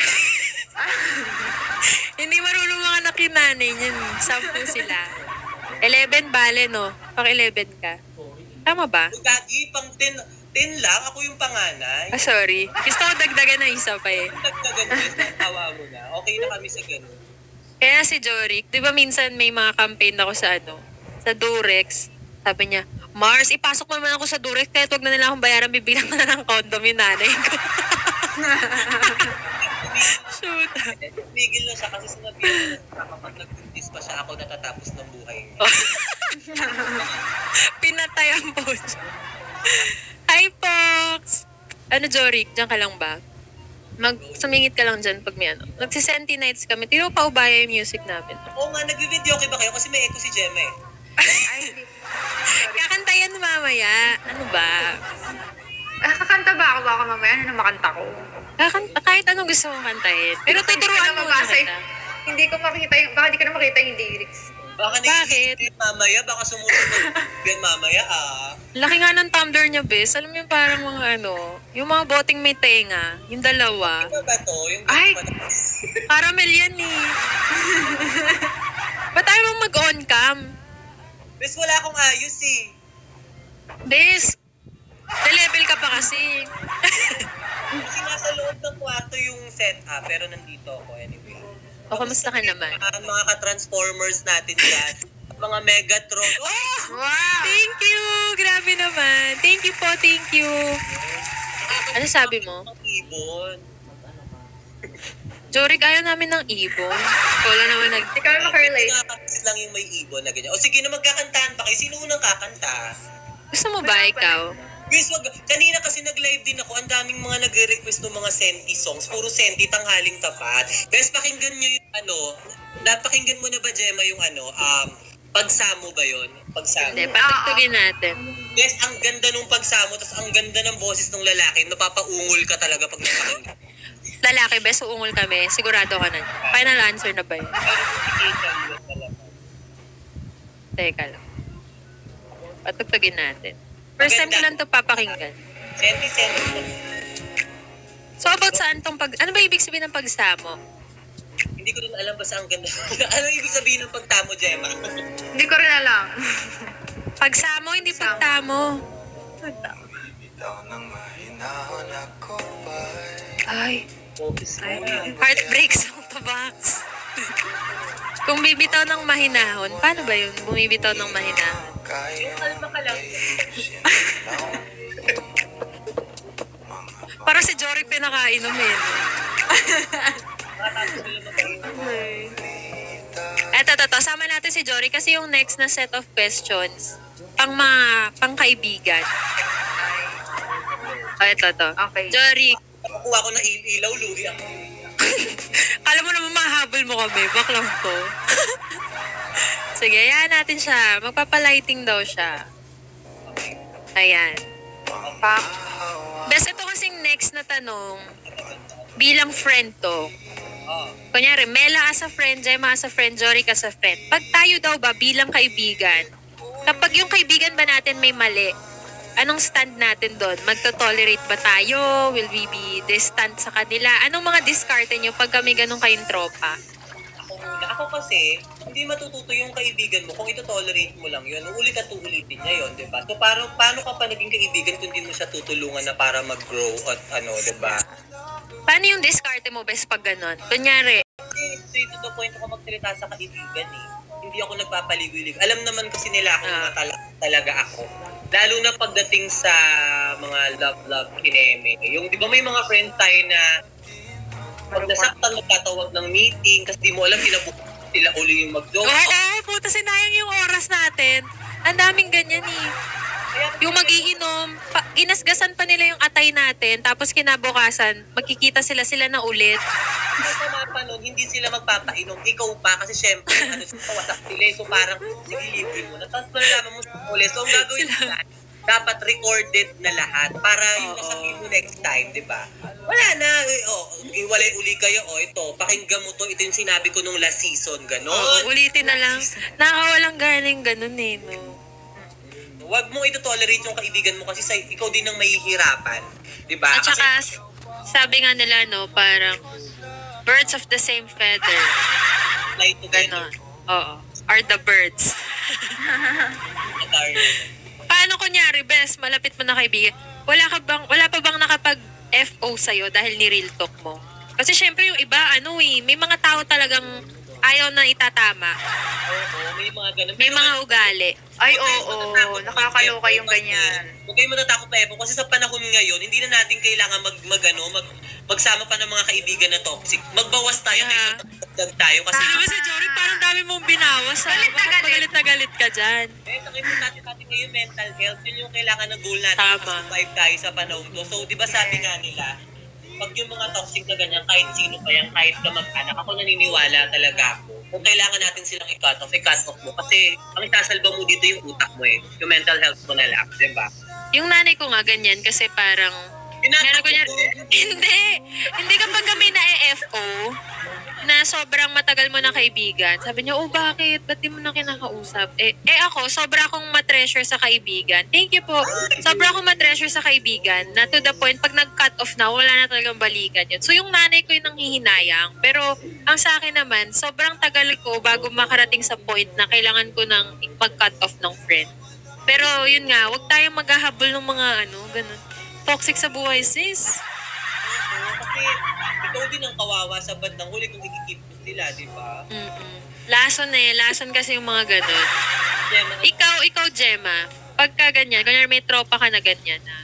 Hindi marunong mga nakinanay niyan. Sampu sila. eleven bale, no? Pang eleven ka. Tama ba? Gagi, pang ten, ten lang. Ako yung panganay. Ah, sorry. Gusto ko dagdagan na isa pa eh. Nagtagan mo, tawa mo na. Okay na kami sa ganun. Kaya si Jorik, di ba minsan may mga campaign ako sa ano, sa Durex, sabi niya, Mars, ipasok mo naman ako sa Durex, kahit wag na nila akong bayaran, bibilang ko na ng condom yung nanay ko. Shoot. Tumigil na siya kasi sinabi na kapag nag-buntis pa siya, ako natatapos ng buhay niya. Pinatay ang post. Hi, Fox! Ano, Jorik? Diyan ka lang ba? Mag, sumingit ka lang dyan pag may ano. Nagsisenti nights kami. Tino pa ubaya yung music namin. Oo nga, nag-video okay ba kayo? Kasi may echo si Gemma eh. Ay, hindi. Kakantayan mamaya. Ano ba? Ah, kakanta ba ako? Baka mamaya ano na makanta ko? Kakanta, kahit anong gusto mong kantahin. Pero Hindi ko tuturuan na mo na mabasa kita. eh. Hindi ko makita yung, baka di ko na makita yung lyrics. Baka Bakit? nag mamaya, baka sumunod ng mamaya ah. Laki nga ng tumbler niya, bes. Alam mo yung parang mga ano, yung mga boting may tenga, yung dalawa. Ano ba to? Yung Ay! Caramel yan eh. Ba't tayo mong mag-on cam? Bes, wala akong ayos eh. Bes, na-level ka pa kasi. Kasi nasa loob ng kwarto yung setup, pero nandito ako anyway. O, kamusta ka naman? Mga, mga ka-transformers natin dyan. Mga Megatron. Oh! Wow! Thank you! Grabe naman. Thank you po, thank you. Ano sabi mo? Ang ibon. Jorik, ayaw namin ng ibon. Wala naman nag... Hindi kami makarelate. Nakakapis lang yung may ibon na ganyan. O sige na, magkakantahan pa kayo. Sino unang kakanta? Gusto mo ba ikaw? Guys, wag, kanina kasi nag-live din ako. Ang daming mga nagre-request ng mga senti songs. Puro senti, tanghaling tapat. Guys, pakinggan nyo yung ano. Napakinggan mo na ba, Gemma, yung ano, um, pagsamo ba yun? Pagsamo. Hindi, patugtugin natin. Guys, ang ganda nung pagsamo, tapos ang ganda ng boses ng lalaki. Napapaungol ka talaga pag napakinggan. Lalaki, bes, uungol kami. Sigurado ka na. Final answer na ba yun? Pero notification yun talaga. Teka lang. Patugtugin natin. First time ko lang ito papakinggan. Senti, senti. So about saan tong pag... Ano ba ibig sabihin ng pagsamo? Hindi ko rin alam basta ang ganda. Ano ibig sabihin ng pagtamo, Gemma? Hindi ko rin alam. Pagsamo, hindi pagtamo. Ay, heartbreak song to box. Kung bibitaw ng mahinahon, paano ba yun? Bumibitaw ng mahinahon. Kalma ka lang. Para si Jorik pinakainom eh. no? Makatapos nila magkain. Eto, to, to. Sama natin si Jorik kasi yung next na set of questions, pang mga, pang kaibigan. O, eto, to. Okay. Jorik, Nakukuha ko ng il- ilaw, luhi ako. alam mo naman mahabol mo kami. Baklang to. Sige, ayan natin siya. Magpapalighting daw siya. Ayan. Pak. Bes, ito kasing next na tanong, bilang friend to. Oh. Kunyari, Mela as a friend, Gemma as a friend, Jorik as a friend. Pag tayo daw ba bilang kaibigan, kapag yung kaibigan ba natin may mali, anong stand natin doon? Magto-tolerate ba tayo? Will we be distant sa kanila? Anong mga diskarte nyo pag kami ganun kayong tropa? Ako muna. Ako kasi, hindi matututo yung kaibigan mo kung ito-tolerate mo lang yun. Uulit at uulitin niya yun, di ba? So, paano, paano ka pa naging kaibigan kung hindi mo siya tutulungan na para mag-grow at ano, di ba? Paano yung diskarte mo, bes, pag ganun? Kunyari, Kasi straight to the point ako magsalita sa kaibigan eh. Hindi ako nagpapaligoy-ligoy. Alam naman kasi nila kung Ah. matala- talaga ako. Lalo na pagdating sa mga love-love kineme. Yung, di ba may mga friends tayo na pag nasaktan magtatawag ng meeting kasi di mo alam pinabukas sila uli yung mag-joke. oo, oo, puta, sinayang yung oras natin. Ang daming ganyan eh. Yung magiinom, pa, ginasgasan pa nila yung atay natin, tapos kinabukasan, magkikita sila sila na ulit. Masama pa nun, hindi sila magpapainom. Ikaw pa, kasi syempre, ano, wasak sila. eh. So parang, sige, libre mo na. Tapos malalaman mo sa uli. So ang gagawin mo na, dapat recorded na lahat para yung Oo. nasabihin mo next time, di ba? Wala na. Eh, oh, iwalay uli kayo. Oh, ito, pakinggan mo to. Ito yung sinabi ko nung last season. Ganon. Oo, ulitin na lang. Nakakawalang galing ganun eh, no? Huwag mo ito-tolerate yung kaibigan mo kasi sa, ikaw din ang mahihirapan. Di ba? At saka, s- sabi nga nila, no, parang, birds of the same feather. Fly together. Ganon. Oo. Are the birds. Paano kunyari, bes, malapit mo na kaibigan, wala ka bang, wala pa bang nakapag-F O sa'yo dahil ni real talk mo? Kasi syempre yung iba, ano eh, may mga tao talagang ayaw na itatama. Oo, may mga ganun. May Pero mga ano, ugali. Ay, Huwag kayong oo, matatakot nakakaloka mag-effort yung kasi- ganyan. Huwag kayong matatakot pa Epo kasi sa panahon ngayon, hindi na natin kailangan mag, mag, ano, mag, magsama pa ng mga kaibigan na toxic. Magbawas tayo Yeah. kaysa magdagdag tayo. Kasi Sino ba si Jory? Parang dami mong binawas. Ha? Galit na Bakit galit. magalit na galit ka dyan? eh, sa importante natin ngayon, mental health, yun yung kailangan ng goal natin. Tama. Survive tayo sa panahon to. So, di ba sabi nga nila, pag yung mga toxic na ganyan, kahit sino pa yan, kahit ka mag-anak, ako naniniwala talaga ako. Kung kailangan natin silang i-cut off, i-cut off mo. Kasi ang isasalba mo dito yung utak mo eh. Yung mental health mo na lang, di ba? Yung nanay ko nga ganyan kasi parang meron ko niya, hindi, hindi kapag kami na-E F O, na sobrang matagal mo na kaibigan, sabi niya, oh bakit? Ba't di mo na kinakausap? Eh, eh ako, sobra akong matreasure sa kaibigan. Thank you po. Sobra akong matreasure sa kaibigan na to the point, pag nag-cut off na, wala na talagang balikan yun. So yung nanay ko yung nanghihinayang. Pero ang sa akin naman, sobrang tagal ko bago makarating sa point na kailangan ko nang mag-cut off ng friend. Pero yun nga, wag tayong maghahabol ng mga ano, ganun. Toxic sa buhay, sis. Oo, kasi ikaw din ang kawawa sa bandang huli kung ikikip mo sila, di ba? Mm-mm. Lason eh. Lason kasi yung mga ganun. Gemma, Ikaw, ikaw, Gemma, pagka ganyan, kanya may tropa ka na ganyan na,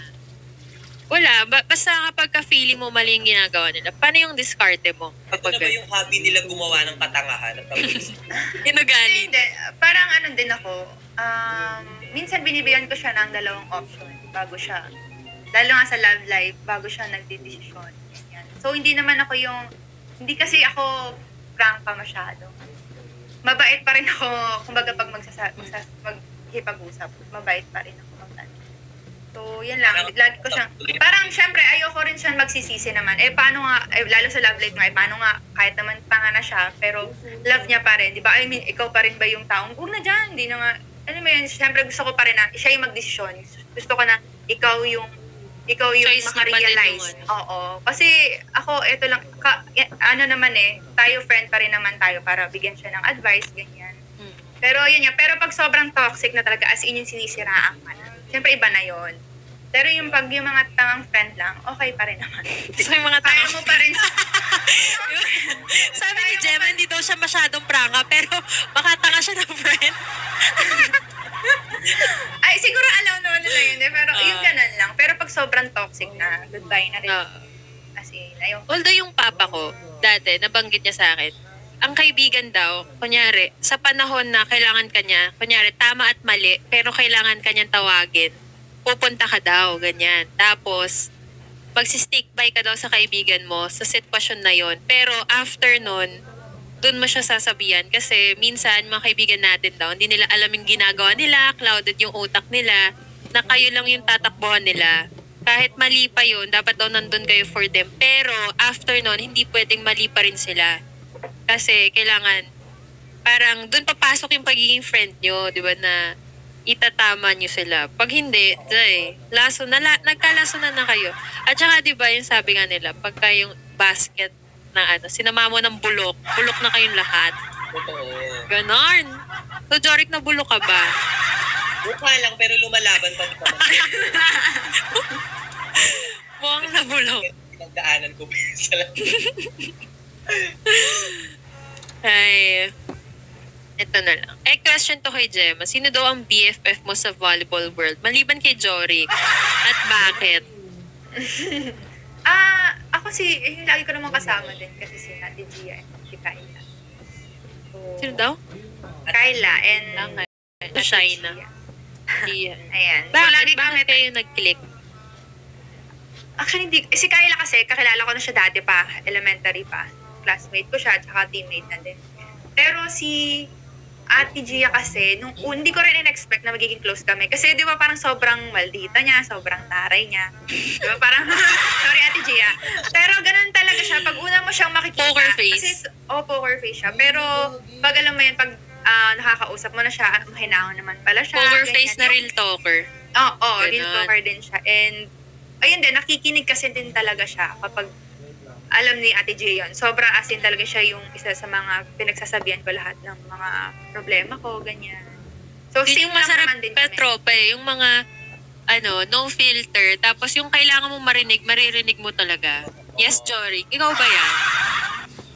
wala, ba- basta kapag ka-feeling mo mali yung ginagawa nila, paano yung diskarte mo? ito Kapag na ba yung hobby nila gumawa ng katangahan at tapos inugali? Hindi, parang ano din ako, um, minsan binibigyan ko siya ng dalawang option bago siya, lalo nga sa love life, bago siya nagdidesisyon. Ganyan. So, hindi naman ako yung, hindi kasi ako prank pa masyado. Mabait pa rin ako, kumbaga pag magsasa, magsas, maghipag-usap, mabait pa rin ako mag So, yan lang. Lagi ko siyang, parang syempre, ayoko rin siyang magsisisi naman. Eh, paano nga, eh, lalo sa love life nga, eh, paano nga, kahit naman tanga na siya, pero love niya pa rin, di ba? I mean, ikaw pa rin ba yung taong, huwag na dyan, hindi na nga, ano mo yun, syempre gusto ko pa rin na, siya yung magdesisyon. Gusto ko na, ikaw yung, ikaw yung Choice niya pa din makarealize. yung Oo. Kasi, ako, eto lang, ka, eh, ano naman eh, tayo friend pa rin naman tayo para bigyan siya ng advice, ganyan. Mm. Pero yun nga, pero pag sobrang toxic na talaga, as in yung sinisiraan ka na, siyempre iba na yon. Pero yung pag yung mga tangang friend lang, okay pa rin naman. So yung mga Kaya tanga mo pa rin. Sabi ni Gemma, hindi daw siya masyadong pranga, pero makatanga siya ng friend. Ay, siguro alaw naman nila yun eh. Pero Ah. yung ganun lang. Pero pag sobrang toxic na, goodbye na rin. Oo. As in, ayun. Although yung papa ko, dati, nabanggit niya sa akin, ang kaibigan daw, kunyari, sa panahon na kailangan ka niya, kunyari, tama at mali, pero kailangan ka niyang tawagin, pupunta ka daw, ganyan. Tapos, magsi-stick by ka daw sa kaibigan mo sa sitwasyon na yon. Pero after nun, dun mo siya sasabihan kasi minsan mga kaibigan natin daw, hindi nila alam yung ginagawa nila, clouded yung utak nila, na kayo lang yung tatakbuhan nila. Kahit mali pa yun, dapat daw nandun kayo for them. Pero after nun, hindi pwedeng mali pa rin sila. Kasi kailangan, parang dun papasok yung pagiging friend nyo, di ba, na itatama nyo sila. Pag hindi, day, laso na, la, nagkalaso na na kayo. At saka, di ba, yung sabi nga nila, pagka yung basket na ano, sinama mo ng bulok, bulok na kayong lahat. totoo. Ganon. So, Jorik, na bulok ka ba? Mukha lang pero lumalaban pa rin naman. Mukhang nabulok. Pinagdaanan ko pa yun sa lahat. Ay, ito na lang. Eh, question to kay Gemma. Sino daw ang B F F mo sa volleyball world? Maliban kay Jorik. At bakit? Ah, ako si, eh, lagi ko naman kasama din kasi si Ate Gia and si Kyla. So, Sino daw? Kyla and Okay. Ate Shaina. Gia. Iya. Ayan. So, Bakit? lagi kami, Bakit kayo nag-click? actually, hindi, eh, si Kyla kasi, kakilala ko na siya dati pa, elementary pa. Classmate ko siya, tsaka teammate na din. Pero si Ate Gia kasi, nung un- hindi ko rin in-expect na magiging close kami. Kasi di ba parang sobrang maldita niya, sobrang taray niya. Di ba parang, sorry Ate Gia. Pero ganun talaga siya. Pag una mo siyang makikita. Poker face. Kasi, oh, poker face siya. Pero pag alam mo yun, pag ah, nakakausap mo na siya, ah, mahinahon naman pala siya. Poker ganyan. face na real talker. Oo, oh, oh, real Ganon. talker din siya. And, ayun din, nakikinig kasi din talaga siya kapag alam ni Ate J yun. Sobrang asin talaga siya yung isa sa mga pinagsasabihan ko lahat ng mga problema ko, ganyan. So, Yun same yung lang masarap naman din pa kami. tropa eh. Yung mga, ano, no filter. Tapos yung kailangan mo marinig, maririnig mo talaga. Yes, Jorik. Ikaw ba yan?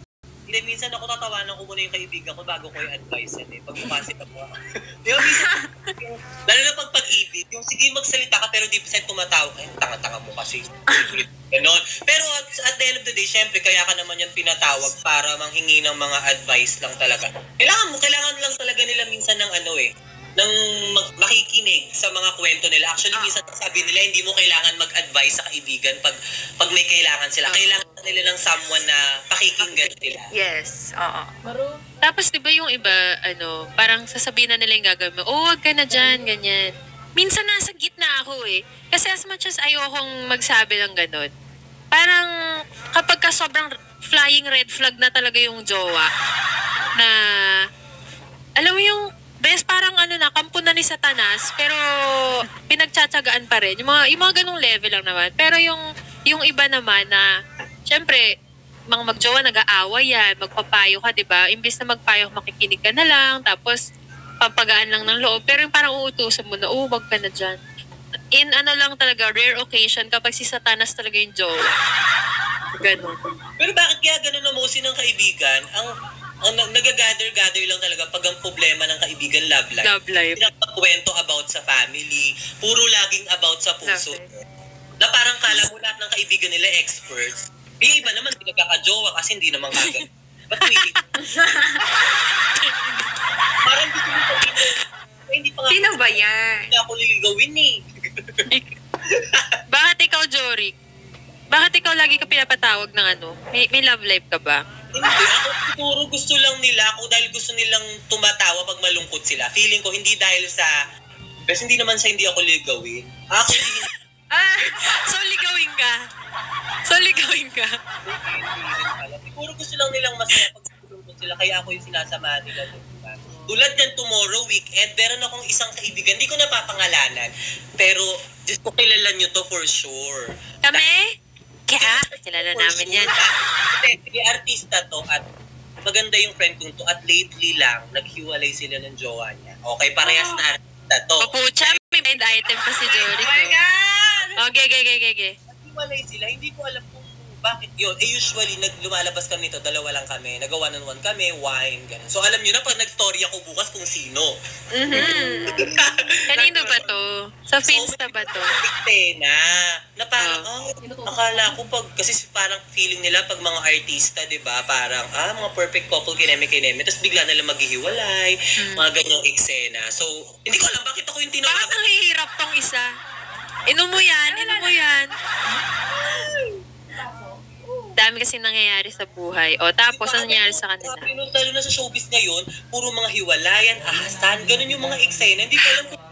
Hindi, minsan ako tatawanan ko muna yung kaibigan ko bago ko yung advice yan eh. Pag bumasi ka mo. Di ba, minsan, yung, lalo na pag pag-ibig, yung sige magsalita ka pero di pa sa'yo tumatawag, ay, tanga-tanga mo kasi. Ganon. Pero at, at the end of the day, syempre, kaya ka naman yan pinatawag para manghingi ng mga advice lang talaga. Kailangan mo, kailangan lang talaga nila minsan ng ano eh, ng mag- makikinig sa mga kwento nila. Actually, minsan sabi nila, hindi mo kailangan mag-advise sa kaibigan pag pag may kailangan sila. Kailangan nila ng someone na pakikinggan sila. Yes, oo. Tapos, di ba yung iba, ano, parang sasabihin na nila yung gagawin mo, oh, wag ka na dyan, ganyan. Minsan nasa gitna ako eh. Kasi as much as ayokong magsabi ng ganun, parang kapag ka sobrang flying red flag na talaga yung jowa, na, alam mo yung, best parang ano na, kampo na ni Satanas, pero pinagtsatsagaan pa rin. Yung mga, yung mga ganung level lang naman. Pero yung, yung iba naman na, syempre, mga magjowa, nag-aaway yan, magpapayo ka, di ba? Imbis na magpayo, makikinig ka na lang, tapos pampagaan lang ng loob. Pero yung parang uutusan mo na, oh, wag ka na dyan. In ano lang talaga, rare occasion, kapag si Satanas talaga yung jowa. Ganun. Pero bakit kaya ganun na most ng kaibigan? Ang ang nag- nagagather-gather lang talaga pag ang problema ng kaibigan love life. Love life. Pinagpakwento about sa family, puro laging about sa puso. Love life. Na parang kala mo lahat ng kaibigan nila experts. Yung iba naman hindi nagkakajowa kasi hindi naman kagad. Ba't hindi? Parang gusto mo sabihin, hindi pa nga. Sino ba yan? Hindi ako liligawin eh. Bakit ikaw, Jory? Bakit ikaw lagi ka pinapatawag ng ano? May, may love life ka ba? Hindi, ako siguro gusto lang nila ako dahil gusto nilang tumatawa pag malungkot sila. Feeling ko hindi dahil sa, kasi hindi naman sa hindi ako ligawin. Actually, Ah, so ligawin ka. So ligawin ka. siguro gusto lang nilang masaya pag malungkot sila kaya ako yung sinasamahan nila. Diba? Tulad yan tomorrow weekend, meron akong isang kaibigan, hindi ko napapangalanan, pero just ko kilala nyo to for sure. Kami? Kaya, kilala For namin sure. yan. Kasi sige, artista to at maganda yung friend kong to at lately lang naghiwalay sila ng jowa niya. Okay, parehas na artista to. Papucha, may mind item pa si Jory. Oh my God! Okay, okay, okay, okay. Naghiwalay sila, hindi ko alam kung bakit yun. Eh usually, nag lumalabas kami nito, dalawa lang kami. Nag-one on one kami, wine, gano'n. So alam nyo na, pag nag-story ako bukas kung sino. Mm-hmm. Kanino ba to? Sa Finsta ba to? Eksena. Na parang, oh, akala ko pag, kasi parang feeling nila pag mga artista, di ba, parang, ah, mga perfect couple, kineme-kineme, tapos bigla nila maghihiwalay, mga ganyang eksena. So, hindi ko alam bakit ako yung Bakit tinawag. ang hihirap tong isa? Inom mo yan, inom mo yan. Dami kasi nangyayari sa buhay. O tapos, ano nangyayari sa kanila? Sabi nun, lalo na sa showbiz ngayon, puro mga hiwalayan, ahasan, ganun yung mga eksena. Hindi ko alam kung...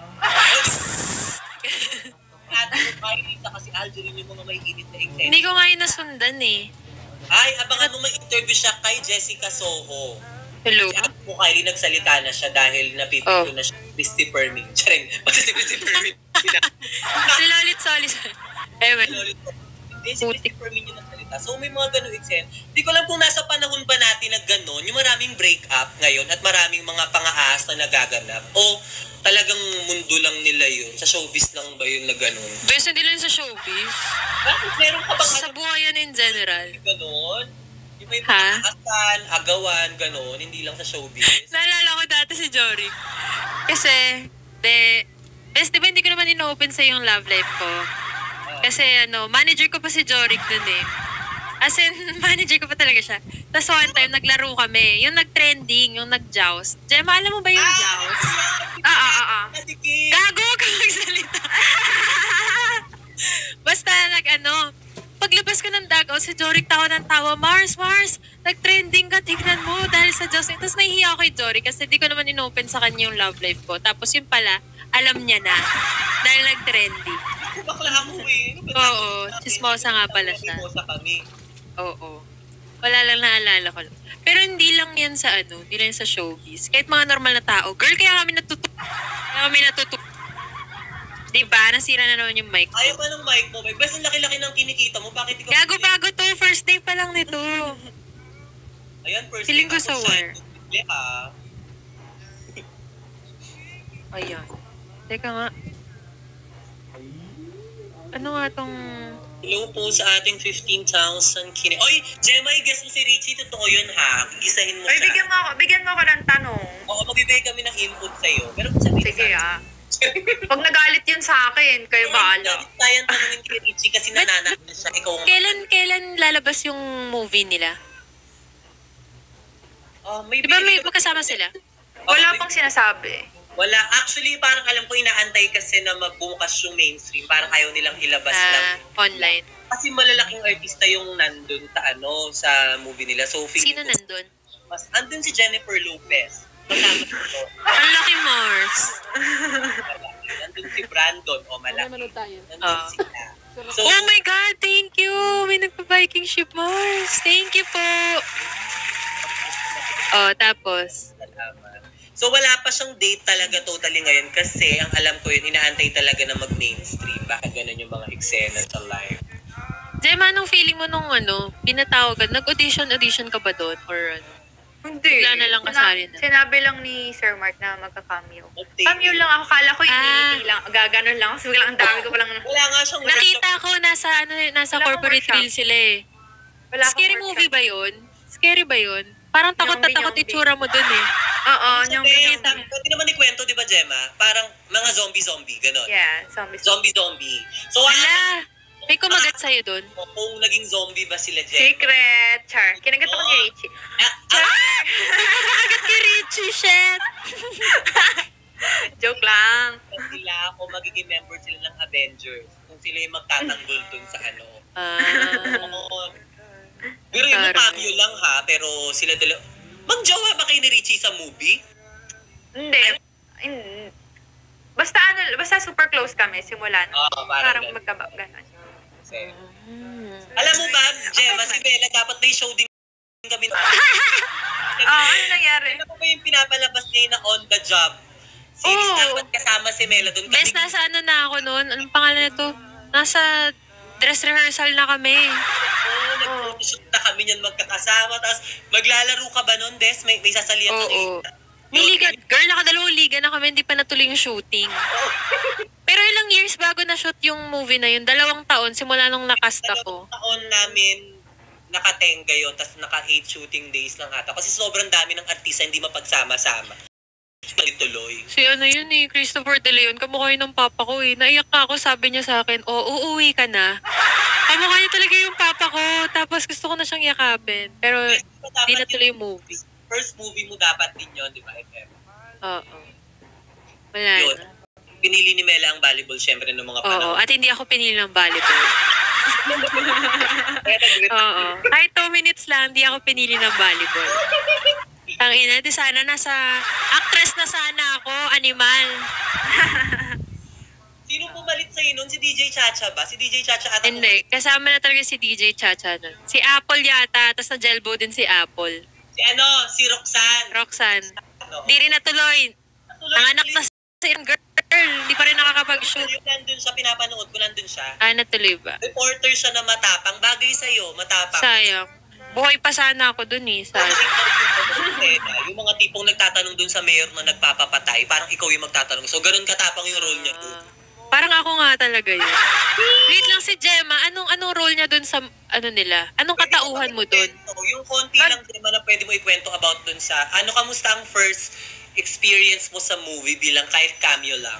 Ate mo pa, Elisa, kasi Aljo rin yung mga may init na eksena. Hindi ko nga yun nasundan eh. Ay, abangan mo may interview siya kay Jessica Soho. Hello? Si Ate mo, Kylie, nagsalita na siya dahil napipito Oh. na siya. Christy Permin. Charing, kasi si Christy Permin. Sina- Si Lolit Solis. Eh, well, Hindi, si Christy Permin yung nagsalita. So may mga ganun eksena. Hindi ko alam kung nasa panahon ba natin na ganun, yung maraming break-up ngayon at maraming mga pang-aas na nagaganap. O talagang mundo lang nila yun. Sa showbiz lang ba yun na ganun? best hindi lang sa showbiz. Bakit meron ka bang Sa buhay yan in general. ganun? Yung may Ha? mga asan, agawan, ganun, hindi lang sa showbiz. Naalala ko dati si Jory. Kasi, de, best, di ba hindi ko naman ino-open sa yung love life ko? Kasi ano, manager ko pa si Jory dun eh. As in, manager ko pa talaga siya. Tapos one time, naglaro kami. Yung nag-trending, yung nag-joust. Gemma, alam mo ba yung joust? Ah, ah, ah, ah. Natikip! Gago ka magsalita. Basta nag ano, paglabas ko ng dugout, si Jory tawa ng tawa, Mars, Mars, nag-trending ka, tignan mo, dahil sa jousting. Tapos nahihiya ako kay Jory kasi di ko naman inopen sa kanya yung love life ko. Tapos yun pala, alam niya na, dahil nag-trendy. Bakla ako eh. Ano ba Oo, chismosa nga pala siya. Chismosa kami. Oo. Wala lang naalala ko lang. Pero hindi lang yan sa ano, hindi lang sa showbiz. Kahit mga normal na tao. Girl, kaya kami natutup. Kaya kami natutup. Diba? Nasira na naman yung mic ko. Ayaw ba ng mic mo? Bes, ang laki-laki ng kinikita mo. Bakit ikaw... Gago bago to. First day pa lang nito. Ayan, first Feeling ko thing sa ako war. Hindi ah. Ayan. Teka nga. Ano nga tong... Hello po sa ating fifteen thousand kini. Oy, Gemma, i-guess mo si Richie. Totoo yun ha. Gisahin mo Ay, siya. bigyan mo ako, bigyan mo ako ng tanong. Oo, magbibigay kami ng input sa'yo. Pero kung sabihin Sige ah. Pag nagalit yun sa akin, kayo bahala. Tayo ang tanongin kay Richie kasi nananakit na siya. Ikaw ang... Kailan, kailan lalabas yung movie nila? Oh, may Di ba may bigay- magkasama sila? Wala may- pang sinasabi. Wala. Actually, parang alam ko inaantay kasi na magbukas yung mainstream. Parang ayaw nilang ilabas Ah, lang. online. Kasi malalaking artista yung nandun sa ano sa movie nila. So, feeling Sino ko- nandun? Mas, andun si Jennifer Lopez. Kasama ito. Ang laki Mars. Nandun si Brandon. O, malaki. Nandun Oh. sila. So, Oh my God, thank you! May nagpa-Viking ship, Mars. Thank you po. Oh, tapos? salamat. So, wala pa siyang date talaga totally ngayon kasi ang alam ko yun, inaantay talaga na mag-mainstream. Bakit ganun yung mga eksena sa live? Gemma, anong feeling mo nung ano, pinatawag ka? Nag-audition-audition ka ba doon? Or ano? Hindi. Bigla na lang kasali na. Sinabi lang ni Sir Mark na magka-cameo. Okay. Cameo lang ako. Kala ko Ah. iniiting lang. Gaganon lang. Kasi biglang ang dami ko palang... Wala nga siyang Nakita ko, nasa, ano, nasa Wala akong corporate workshop. reel sila eh. Wala akong Scary workshop. movie ba yun? Scary ba yun? Parang takot na Nyongbi, takot nyongbi. itsura mo dun eh. Oo, Sabi, yung sabi, pwede naman ikwento, di ba, Gemma? Parang mga zombie-zombie, gano'n. Yeah, zombies. Zombie-zombie. So, Ala! May kumagat sa'yo dun? ano, kung naging zombie ba sila, Gemma? Secret. Char. Kinagat ako ni Richie. Ah, ah, Kumagat kay Richie, shit! Joke lang. sila o magiging member sila ng Avengers. Kung sila yung magtatanggol dun sa ano. Ah, Oo. Pero yung Taray. cameo lang ha, pero sila dalawa. Magjowa ba kayo ni Richie sa movie? Hindi. Hindi. Basta ano, basta super close kami simula na. Oo, parang Parang ganun. magkaba, ganon. Kasi, Hmm. alam mo ba, Gemma, si Bella, dapat may show din kami. Oo, ano nangyari? Ano ba yung pinapalabas niya na on the job? Series Oo. dapat kasama si Mela doon. Bes, nasa ano na ako noon? Anong pangalan nito? Nasa dress rehearsal na kami. Oo, nag-photoshoot na kami niyan magkakasama. Tapos maglalaro ka ba noon, Des? May, may sasalihan ka Oo. eh. May liga, girl, nakadalawang liga na kami, hindi pa natuloy yung shooting. Pero ilang years bago na-shoot yung movie na yun, dalawang taon, simula nung nakast ako. Dalawang taon namin nakatenga yun, tapos naka eight shooting days lang ata. Kasi sobrang dami ng artista hindi mapagsama-sama. Tuloy. Si ano yun eh, Christopher De Leon, kamukha yun ng papa ko eh. Naiyak ka ako, sabi niya sa akin, oh, uuwi ka na. Kamukha niya talaga yung papa ko, tapos gusto ko na siyang yakapin. Pero di na tuloy yung movie. First movie mo dapat din yun, di ba, F M? Oo. Wala Yun. na. Pinili ni Mela ang volleyball, syempre, ng mga Oo, panahon. at hindi ako pinili ng volleyball. Kaya nag-retire Oo. Kahit two minutes lang, hindi ako pinili ng volleyball. Tangina, di sana nasa... Actress na sana ako, animal. Sino pumalit sa'yo nun? Si D J Chacha ba? Si D J Chacha ata. Hindi, kasama na talaga si D J Chacha nun. Si Apple yata, tapos na-jelbo din si Apple. Si ano? Si Roxanne. Roxanne. Ano? Di rin natuloy. Natuloy Ang anak na ulit. si girl, di pa rin nakakapag-shoot. Yung nandun siya, pinapanood ko nandun siya. Ah, natuloy ba? Reporter siya na matapang. Bagay sa'yo, matapang. Sayang. Buhay pa sana ako dun eh. Sayang. Yung mga tipong nagtatanong dun sa mayor na nagpapapatay, parang ikaw yung magtatanong. So, ganun katapang yung role niya dun. Ah, parang ako nga talaga yun. Wait lang si Gemma, anong anong role niya dun sa ano nila? Anong katauhan mo dun? So, yung konti lang din na pwede mo ikwento about dun sa, ano, kamusta ang first experience mo sa movie bilang kahit cameo lang?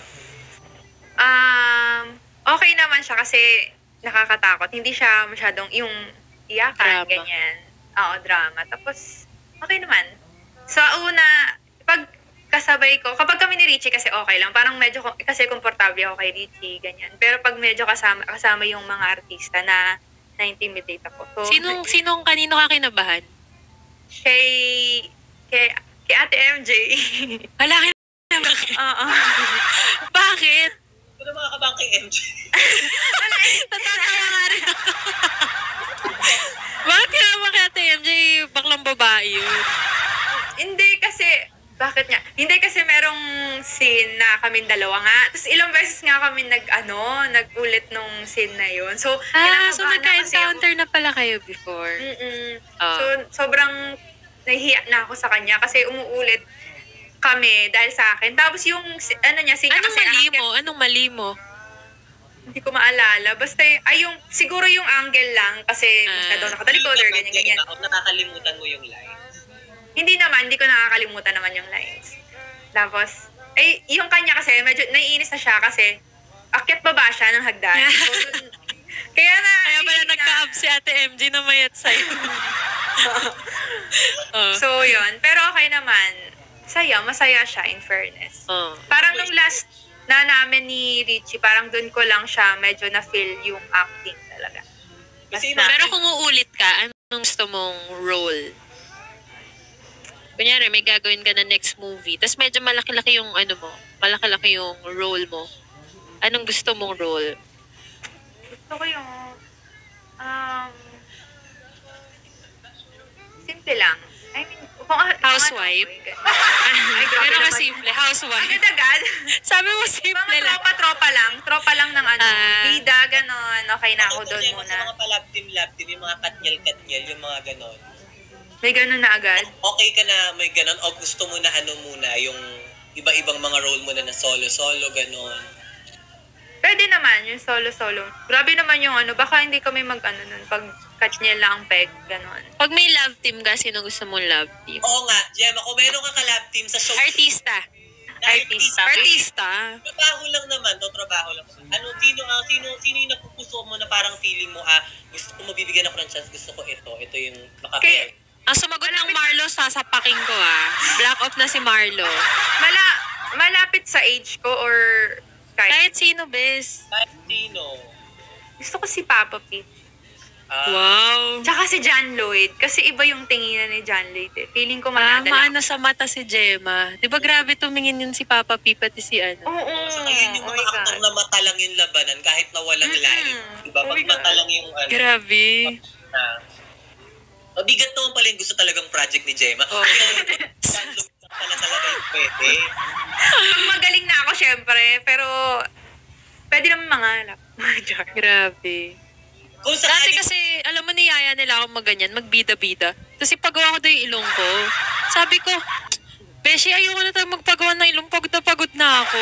Um, okay naman siya kasi nakakatakot. Hindi siya masyadong yung iyakan, Drama. ganyan. Oo, drama. Tapos, okay naman. Sa una, pag kasabay ko, kapag kami ni Richie kasi okay lang. Parang medyo, kasi komportable ako kay Richie, ganyan. Pero pag medyo kasama, kasama yung mga artista na na-intimidate ako. So, Sinong sinong kanino ka kinabahan? Kay, kay, kay Ate M J. Wala ka Oo. Bakit? Ano mga kabang kay M J? Natatawa nga rin ako. Bakit ka naman kay Ate M J? Baklang babae yun. Hindi kasi, bakit nga? Hindi kasi merong scene na kaming dalawa nga. Tapos ilang beses nga kami nag, ano, nag-ulit nung scene na yun. So, Ah, so kinakabahan na kasi ako. nagka-encounter na pala kayo before. Mm-mm. Ah. So, sobrang nahihiya na ako sa kanya kasi umuulit kami dahil sa akin. Tapos yung, si- ano niya, scene niya Anong kasi mali aakyat- mo? Anong mali mo? Hindi ko maalala. Basta, y- ay yung, siguro yung angle lang kasi Ah. masyado nakatalikod or ganyan, ganyan. Kung nakakalimutan mo yung lines. Hindi naman, hindi ko nakakalimutan naman yung lines. Tapos, ay, yung kanya kasi, medyo naiinis na siya kasi akyat baba siya ng hagdan. So, dun- kaya na, Kaya pala hindi na- nagka-up si Ate M G na mayat sa'yo. oh. So, yun. Pero okay naman. Saya, masaya siya in fairness. oh. Parang nung last na namin ni Richie, parang dun ko lang siya medyo na-feel yung acting talaga. Kasi Mas na- Pero kung uulit ka, anong gusto mong role? Kunyari, may gagawin ka na next movie, tapos medyo malaki-laki yung ano mo, malaki-laki yung role mo. Anong gusto mong role? Gusto ko yung, um, simple lang. I mean, kung, kung Housewife? Ano, ay, grabe Pero ka naman. simple, housewife. Agad-agad. Sabi mo Mga simple lang. tropa-tropa lang. Tropa lang ng ano, Ah. bida, ganon. Okay na ako doon Sa muna. mga palabtim-labtim, yung mga katnyal-katnyal, yung mga ganon. May ganon na agad. Okay ka na may ganon o gusto mo na ano muna, yung iba-ibang mga role mo na na solo-solo, ganon. Pwede naman, yung solo-solo. Grabe naman yung ano, baka hindi kami mag-ano nun, pag catch niya lang peg, ganon. Pag may love team ka, sino gusto mong love team? Oo nga, Gemma, kung meron ka ka-lab team sa show, Artista. na artista, Artista. trabaho lang naman, to trabaho lang. Ano, sino, ah, sino, sino yung napupuso mo na parang feeling mo, ah, gusto ko mabibigyan ako ng chance, gusto ko ito, ito yung makakaya. Kay- Ang sumagot ng Marlo, sasapaking ko ah. Black off na si Marlo. Mala, malapit sa age ko or kahit, Kahit sino, bes. Kahit sino. gusto ko si Papa P. Ah, Wow. Tsaka si John Lloyd. Kasi iba yung tinginan ni John Lloyd eh. Feeling ko Ah, madadala. maano sa mata si Gemma. Di ba grabe tumingin yun si Papa P, pati si ano? Oo. Saka yun yung Oh mga my aktor God. na mata lang yung labanan kahit na walang Mm-mm. line. Diba? Oh Pag my God. mata lang yung ano. Grabe. Na, mabigat naman pala yung gusto talagang project ni Gemma. Oh. John Luke lang pala talaga yung pwede. Pag magaling na ako, syempre. Pero, pwede naman mangalap. Jar. Grabe. Kung Dati sakali, kasi, alam mo, niyaya nila ako maganyan, magbida-bida. Tapos ipagawa ko daw yung ilong ko. Sabi ko, Beshi, ayoko na tayo magpagawa ng ilong. Pagod na pagod na ako.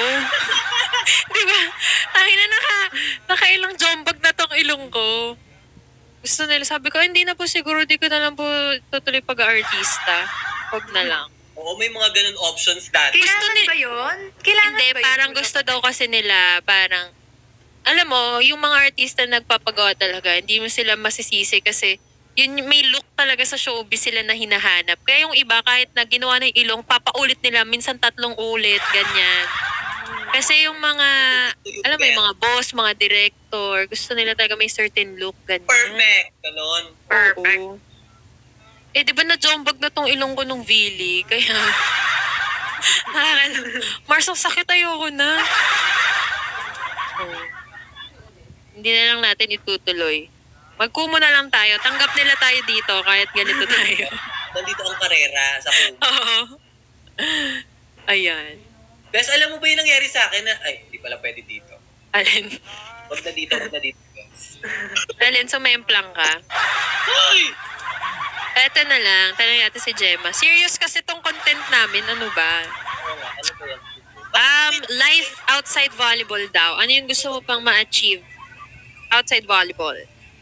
Di ba? Tangin na naka, nakailang jombag na tong ilong ko. Gusto nila, sabi ko, hindi na po siguro, di ko na lang po tutuloy pag-artista. Huwag na lang. oo, may mga ganun options dati. Kailangan ni- ba yun? Kailangan Hindi, ba yun? parang gusto daw kasi nila, parang, alam mo, yung mga artista nagpapagawa talaga, hindi mo sila masisisi kasi yun, may look talaga sa showbiz sila na hinahanap. Kaya yung iba, kahit na ginawa ng ilong, papaulit nila, minsan tatlong ulit, ganyan. Kasi yung mga, alam mo, yung mga boss, mga director, gusto nila talaga may certain look, ganyan. Perfect. Ganon. Perfect. Oo. Eh, di ba na-jombag na tong ilong ko nung Vili? Kaya, nakakal- Mars, ang sakit, ayoko na. Oo. Hindi na lang natin itutuloy. Magkumo na lang tayo. Tanggap nila tayo dito kahit ganito tayo. Nandito ang karera sa Kumu. Oo. Ayan. Bes, alam mo ba yung nangyari sa akin na, ay, hindi pala pwede dito. Alin? Huwag na dito, huwag na dito, Bes. Alin, sumemplang ka. Ay! Eto na lang. Tanong natin si Gemma. Serious kasi tong content namin. Ano ba? Oo nga, ano ba yan? Um, life outside volleyball daw. Ano yung gusto mo pang ma-achieve outside volleyball?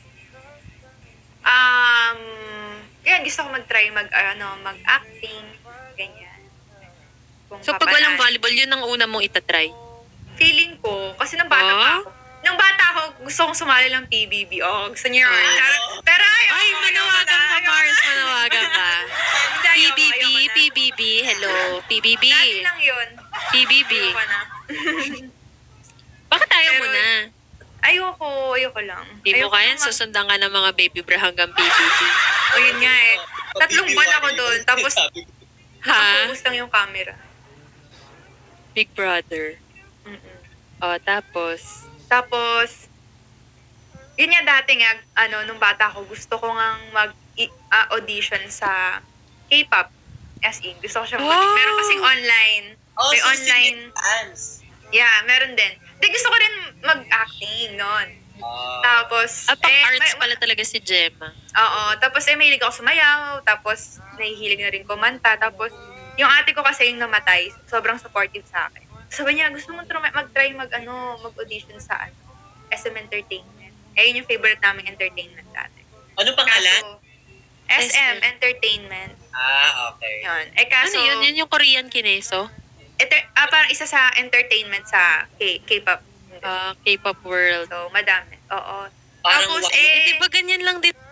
Um, yan, gusto ko mag-try mag, ano, mag-acting, ganyan. Kung So, pag walang papalaan. volleyball, yun ang una mong itatry. Feeling ko, kasi nung bata pa Ah? ako, nung bata ako, gusto kong sumali ng P B B. Oh, gusto niyo yun. Ah. Charot. Pero ayaw. Ay, manawagan ka, Mars. Manawagan ka. P P B B, P B B, hello. P B B. Dati lang yun. P B B. Ayoko na. Bakit ayaw mo Pero- na? Ayoko, ayoko lang. Di mo Ayoko kaya, na mag- susundan ka ng mga baby bra hanggang P B B. O yun nga eh. Tatlong buwan ako doon, tapos Sabi ko, Ha? focus lang yung camera. Big brother. Mm-mm. O, tapos, Tapos, yun nga dati nga, ano, nung bata ako, gusto ko nga mag-audition sa K-pop. As in, gusto ko siya mag Wow! Meron kasing online. oh, May so online. singing dance. Yeah, meron din. Di, gusto ko rin mag-acting noon. Ah. Tapos, ah, pang eh, arts may- pala talaga si Gemma. Oo. Tapos, eh, mahilig ako sumayaw. Tapos, nahihilig na rin kumanta. Tapos, yung ate ko kasi yung namatay, sobrang supportive sa akin. Sabi niya, gusto mo try, mag-try mag, ano, mag-audition sa, ano, S M Entertainment. Eh, yun yung favorite naming entertainment dati. Ano pangalan? Kaso, S M Entertainment. Ah, okay. Yun. Eh, kaso, Ano yun? Yun yung Korean kineso? ito, ah, parang isa sa entertainment sa K- K-pop. Ah, K-pop world. So, madami. Oo. Parang Tapos, wow. eh, Eh, di ba ganyan lang din?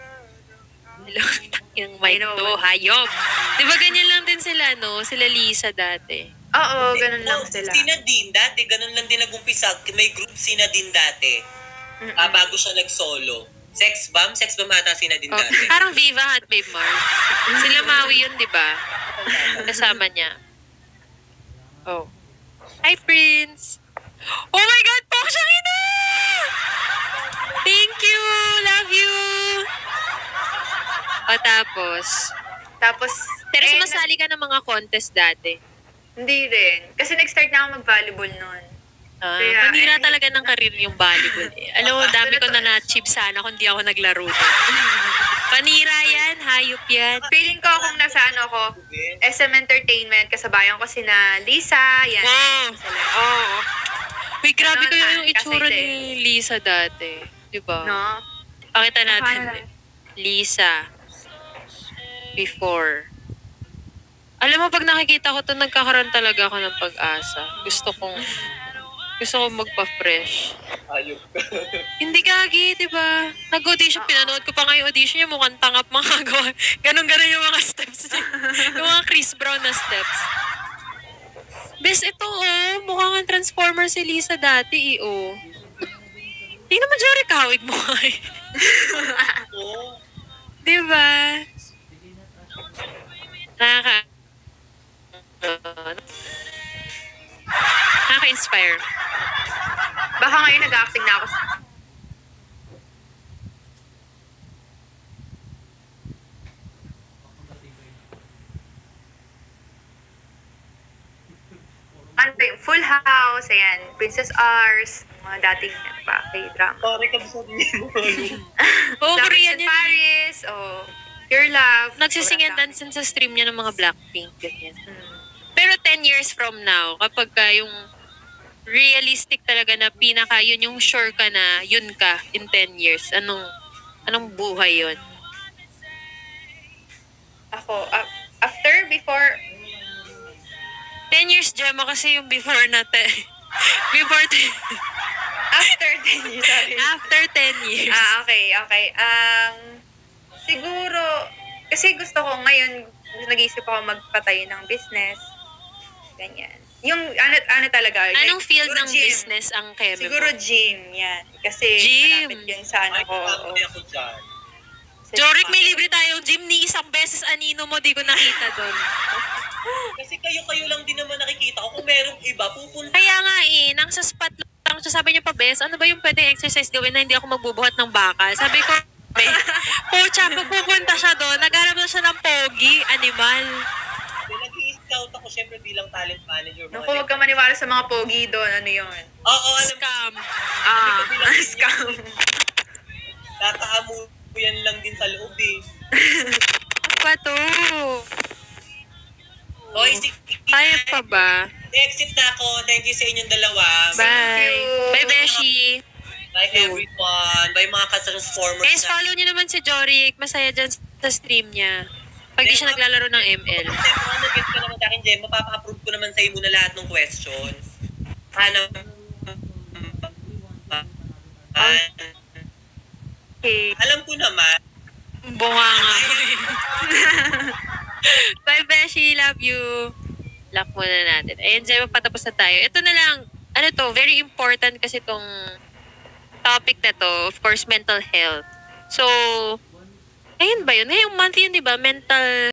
Yung mic I know. to, hayop. Di ba ganyan lang din sila, no? Sila Lisa dati. oo, ganun lang Oh, sila. Si Nadine, dati, ganun lang din nag-umpisa. May group si Nadine dati. Mm-mm. Ah, bago siya nag-solo. Sex Bomb? Sex Bomb ata si Nadine Oh, dati. parang Viva at Babe Mars. Sila Maui yun, di ba? Kasama niya. Oh. Hi, Prince! Oh my God! Pok siyang ina! Thank you! Love you! O tapos, Tapos, pero eh, sumasali ka ng mga contest dati. Hindi rin. Kasi nag-start na ako mag-volleyball noon. Ah, Kaya, panira eh, talaga ng karir yung volleyball. Eh. Alam mo, dami ko na na-achieve sana kung di ako naglaro doon. Panira yan, hayop yan. Feeling ko kung nasa ano ko, S M Entertainment, kasabayan ko sina Lisa, yan. Wow! Sila. Oo. Uy, grabe Ganon kayo na, yung itsura kasi ni Lisa dati. Di ba? No? Pakita natin. Paano na? Lisa. Before. Alam mo, pag nakikita ko to, nagkakaroon talaga ako ng pag-asa. Gusto kong, gusto kong magpa-fresh. Ayok. Hindi gagi, di ba? Nag-audition, pinanood ko pa nga yung audition niya, mukhang tangap mga gawa. Ganon-ganon yung mga steps niya. Yung mga Chris Brown na steps. Bes, ito oh, mukhang ang Transformer si Lisa dati, eh, oh. Di naman Jerry Kawig mo eh. Oo. Di ba? Nakaka... Uh, nakaka-inspire. Baka ngayon nag-acting na ako sa... Ano ba yung Full House, ayan, Princess Ours, mga dating ano ba, K-drama. Sorry ka sa mo. Oo, Lovers Korean in yan. Paris, o Pure Love. Nagsising and Sobrang dance sa stream niya ng mga Blackpink. Ganyan. dami. Mm. Pero ten years from now, kapag ka yung realistic talaga na pinaka, yun yung sure ka na yun ka in ten years, anong anong buhay yun? Ako, ah, after, before, ten years, Gemma, kasi yung before natin. before ten, after ten years, sorry. after ten years. Ah, okay, okay. Um, siguro, kasi gusto ko ngayon, nag-iisip ako magpatay ng business. Ganyan. Yung, ano, ano talaga. like, Anong field siguro ng gym. business ang keme mo? Siguro gym, yan. Kasi, Gym. malapit yun sa ano Ay, ko. oo. kami ako dyan. Sa- Jorik, may libre tayong gym ni isang beses anino mo, di ko nakita doon. Kasi kayo-kayo lang din naman nakikita ko. Kung merong iba, pupunta. Kaya nga eh, nang sa spot lang siya, sabi niya pa, Bes, ano ba yung pwedeng exercise gawin na hindi ako magbubuhat ng bakal? Sabi ko, "Be, pucha, pag pupunta siya doon, nagharap na siya ng pogi, animal. Then, nag-i-scout ako, syempre bilang talent manager. mga Naku, huwag ka maniwala sa mga pogi doon. Ano yun? Oo, alam ko. Scam. Ah, bilang scam. Tataamo yan lang din sa loob eh. Ano ba to? Hoy, sige. Kaya pa ba? Exit na ako. Thank you sa inyong dalawa. Bye. you. Bye, Beshi. Bye everyone. Bye mga ka-transformers. Guys, follow niyo naman si Jorik. Masaya dyan sa stream niya. Pag di siya naglalaro ng M L. Kasi mga nag-get ka naman sa akin, Jem, mapapa-approve ko naman sa iyo muna lahat ng questions. Ano? Ah, Okay. alam ko naman. Bunga nga. Bye, Beshi. Love you. Lock muna natin. Ayan, Jem, patapos na tayo. Ito na lang. Ano to? Very important kasi itong topic na to. Of course, mental health. So, ayun ba yun? Ngayong month yun, di ba? Mental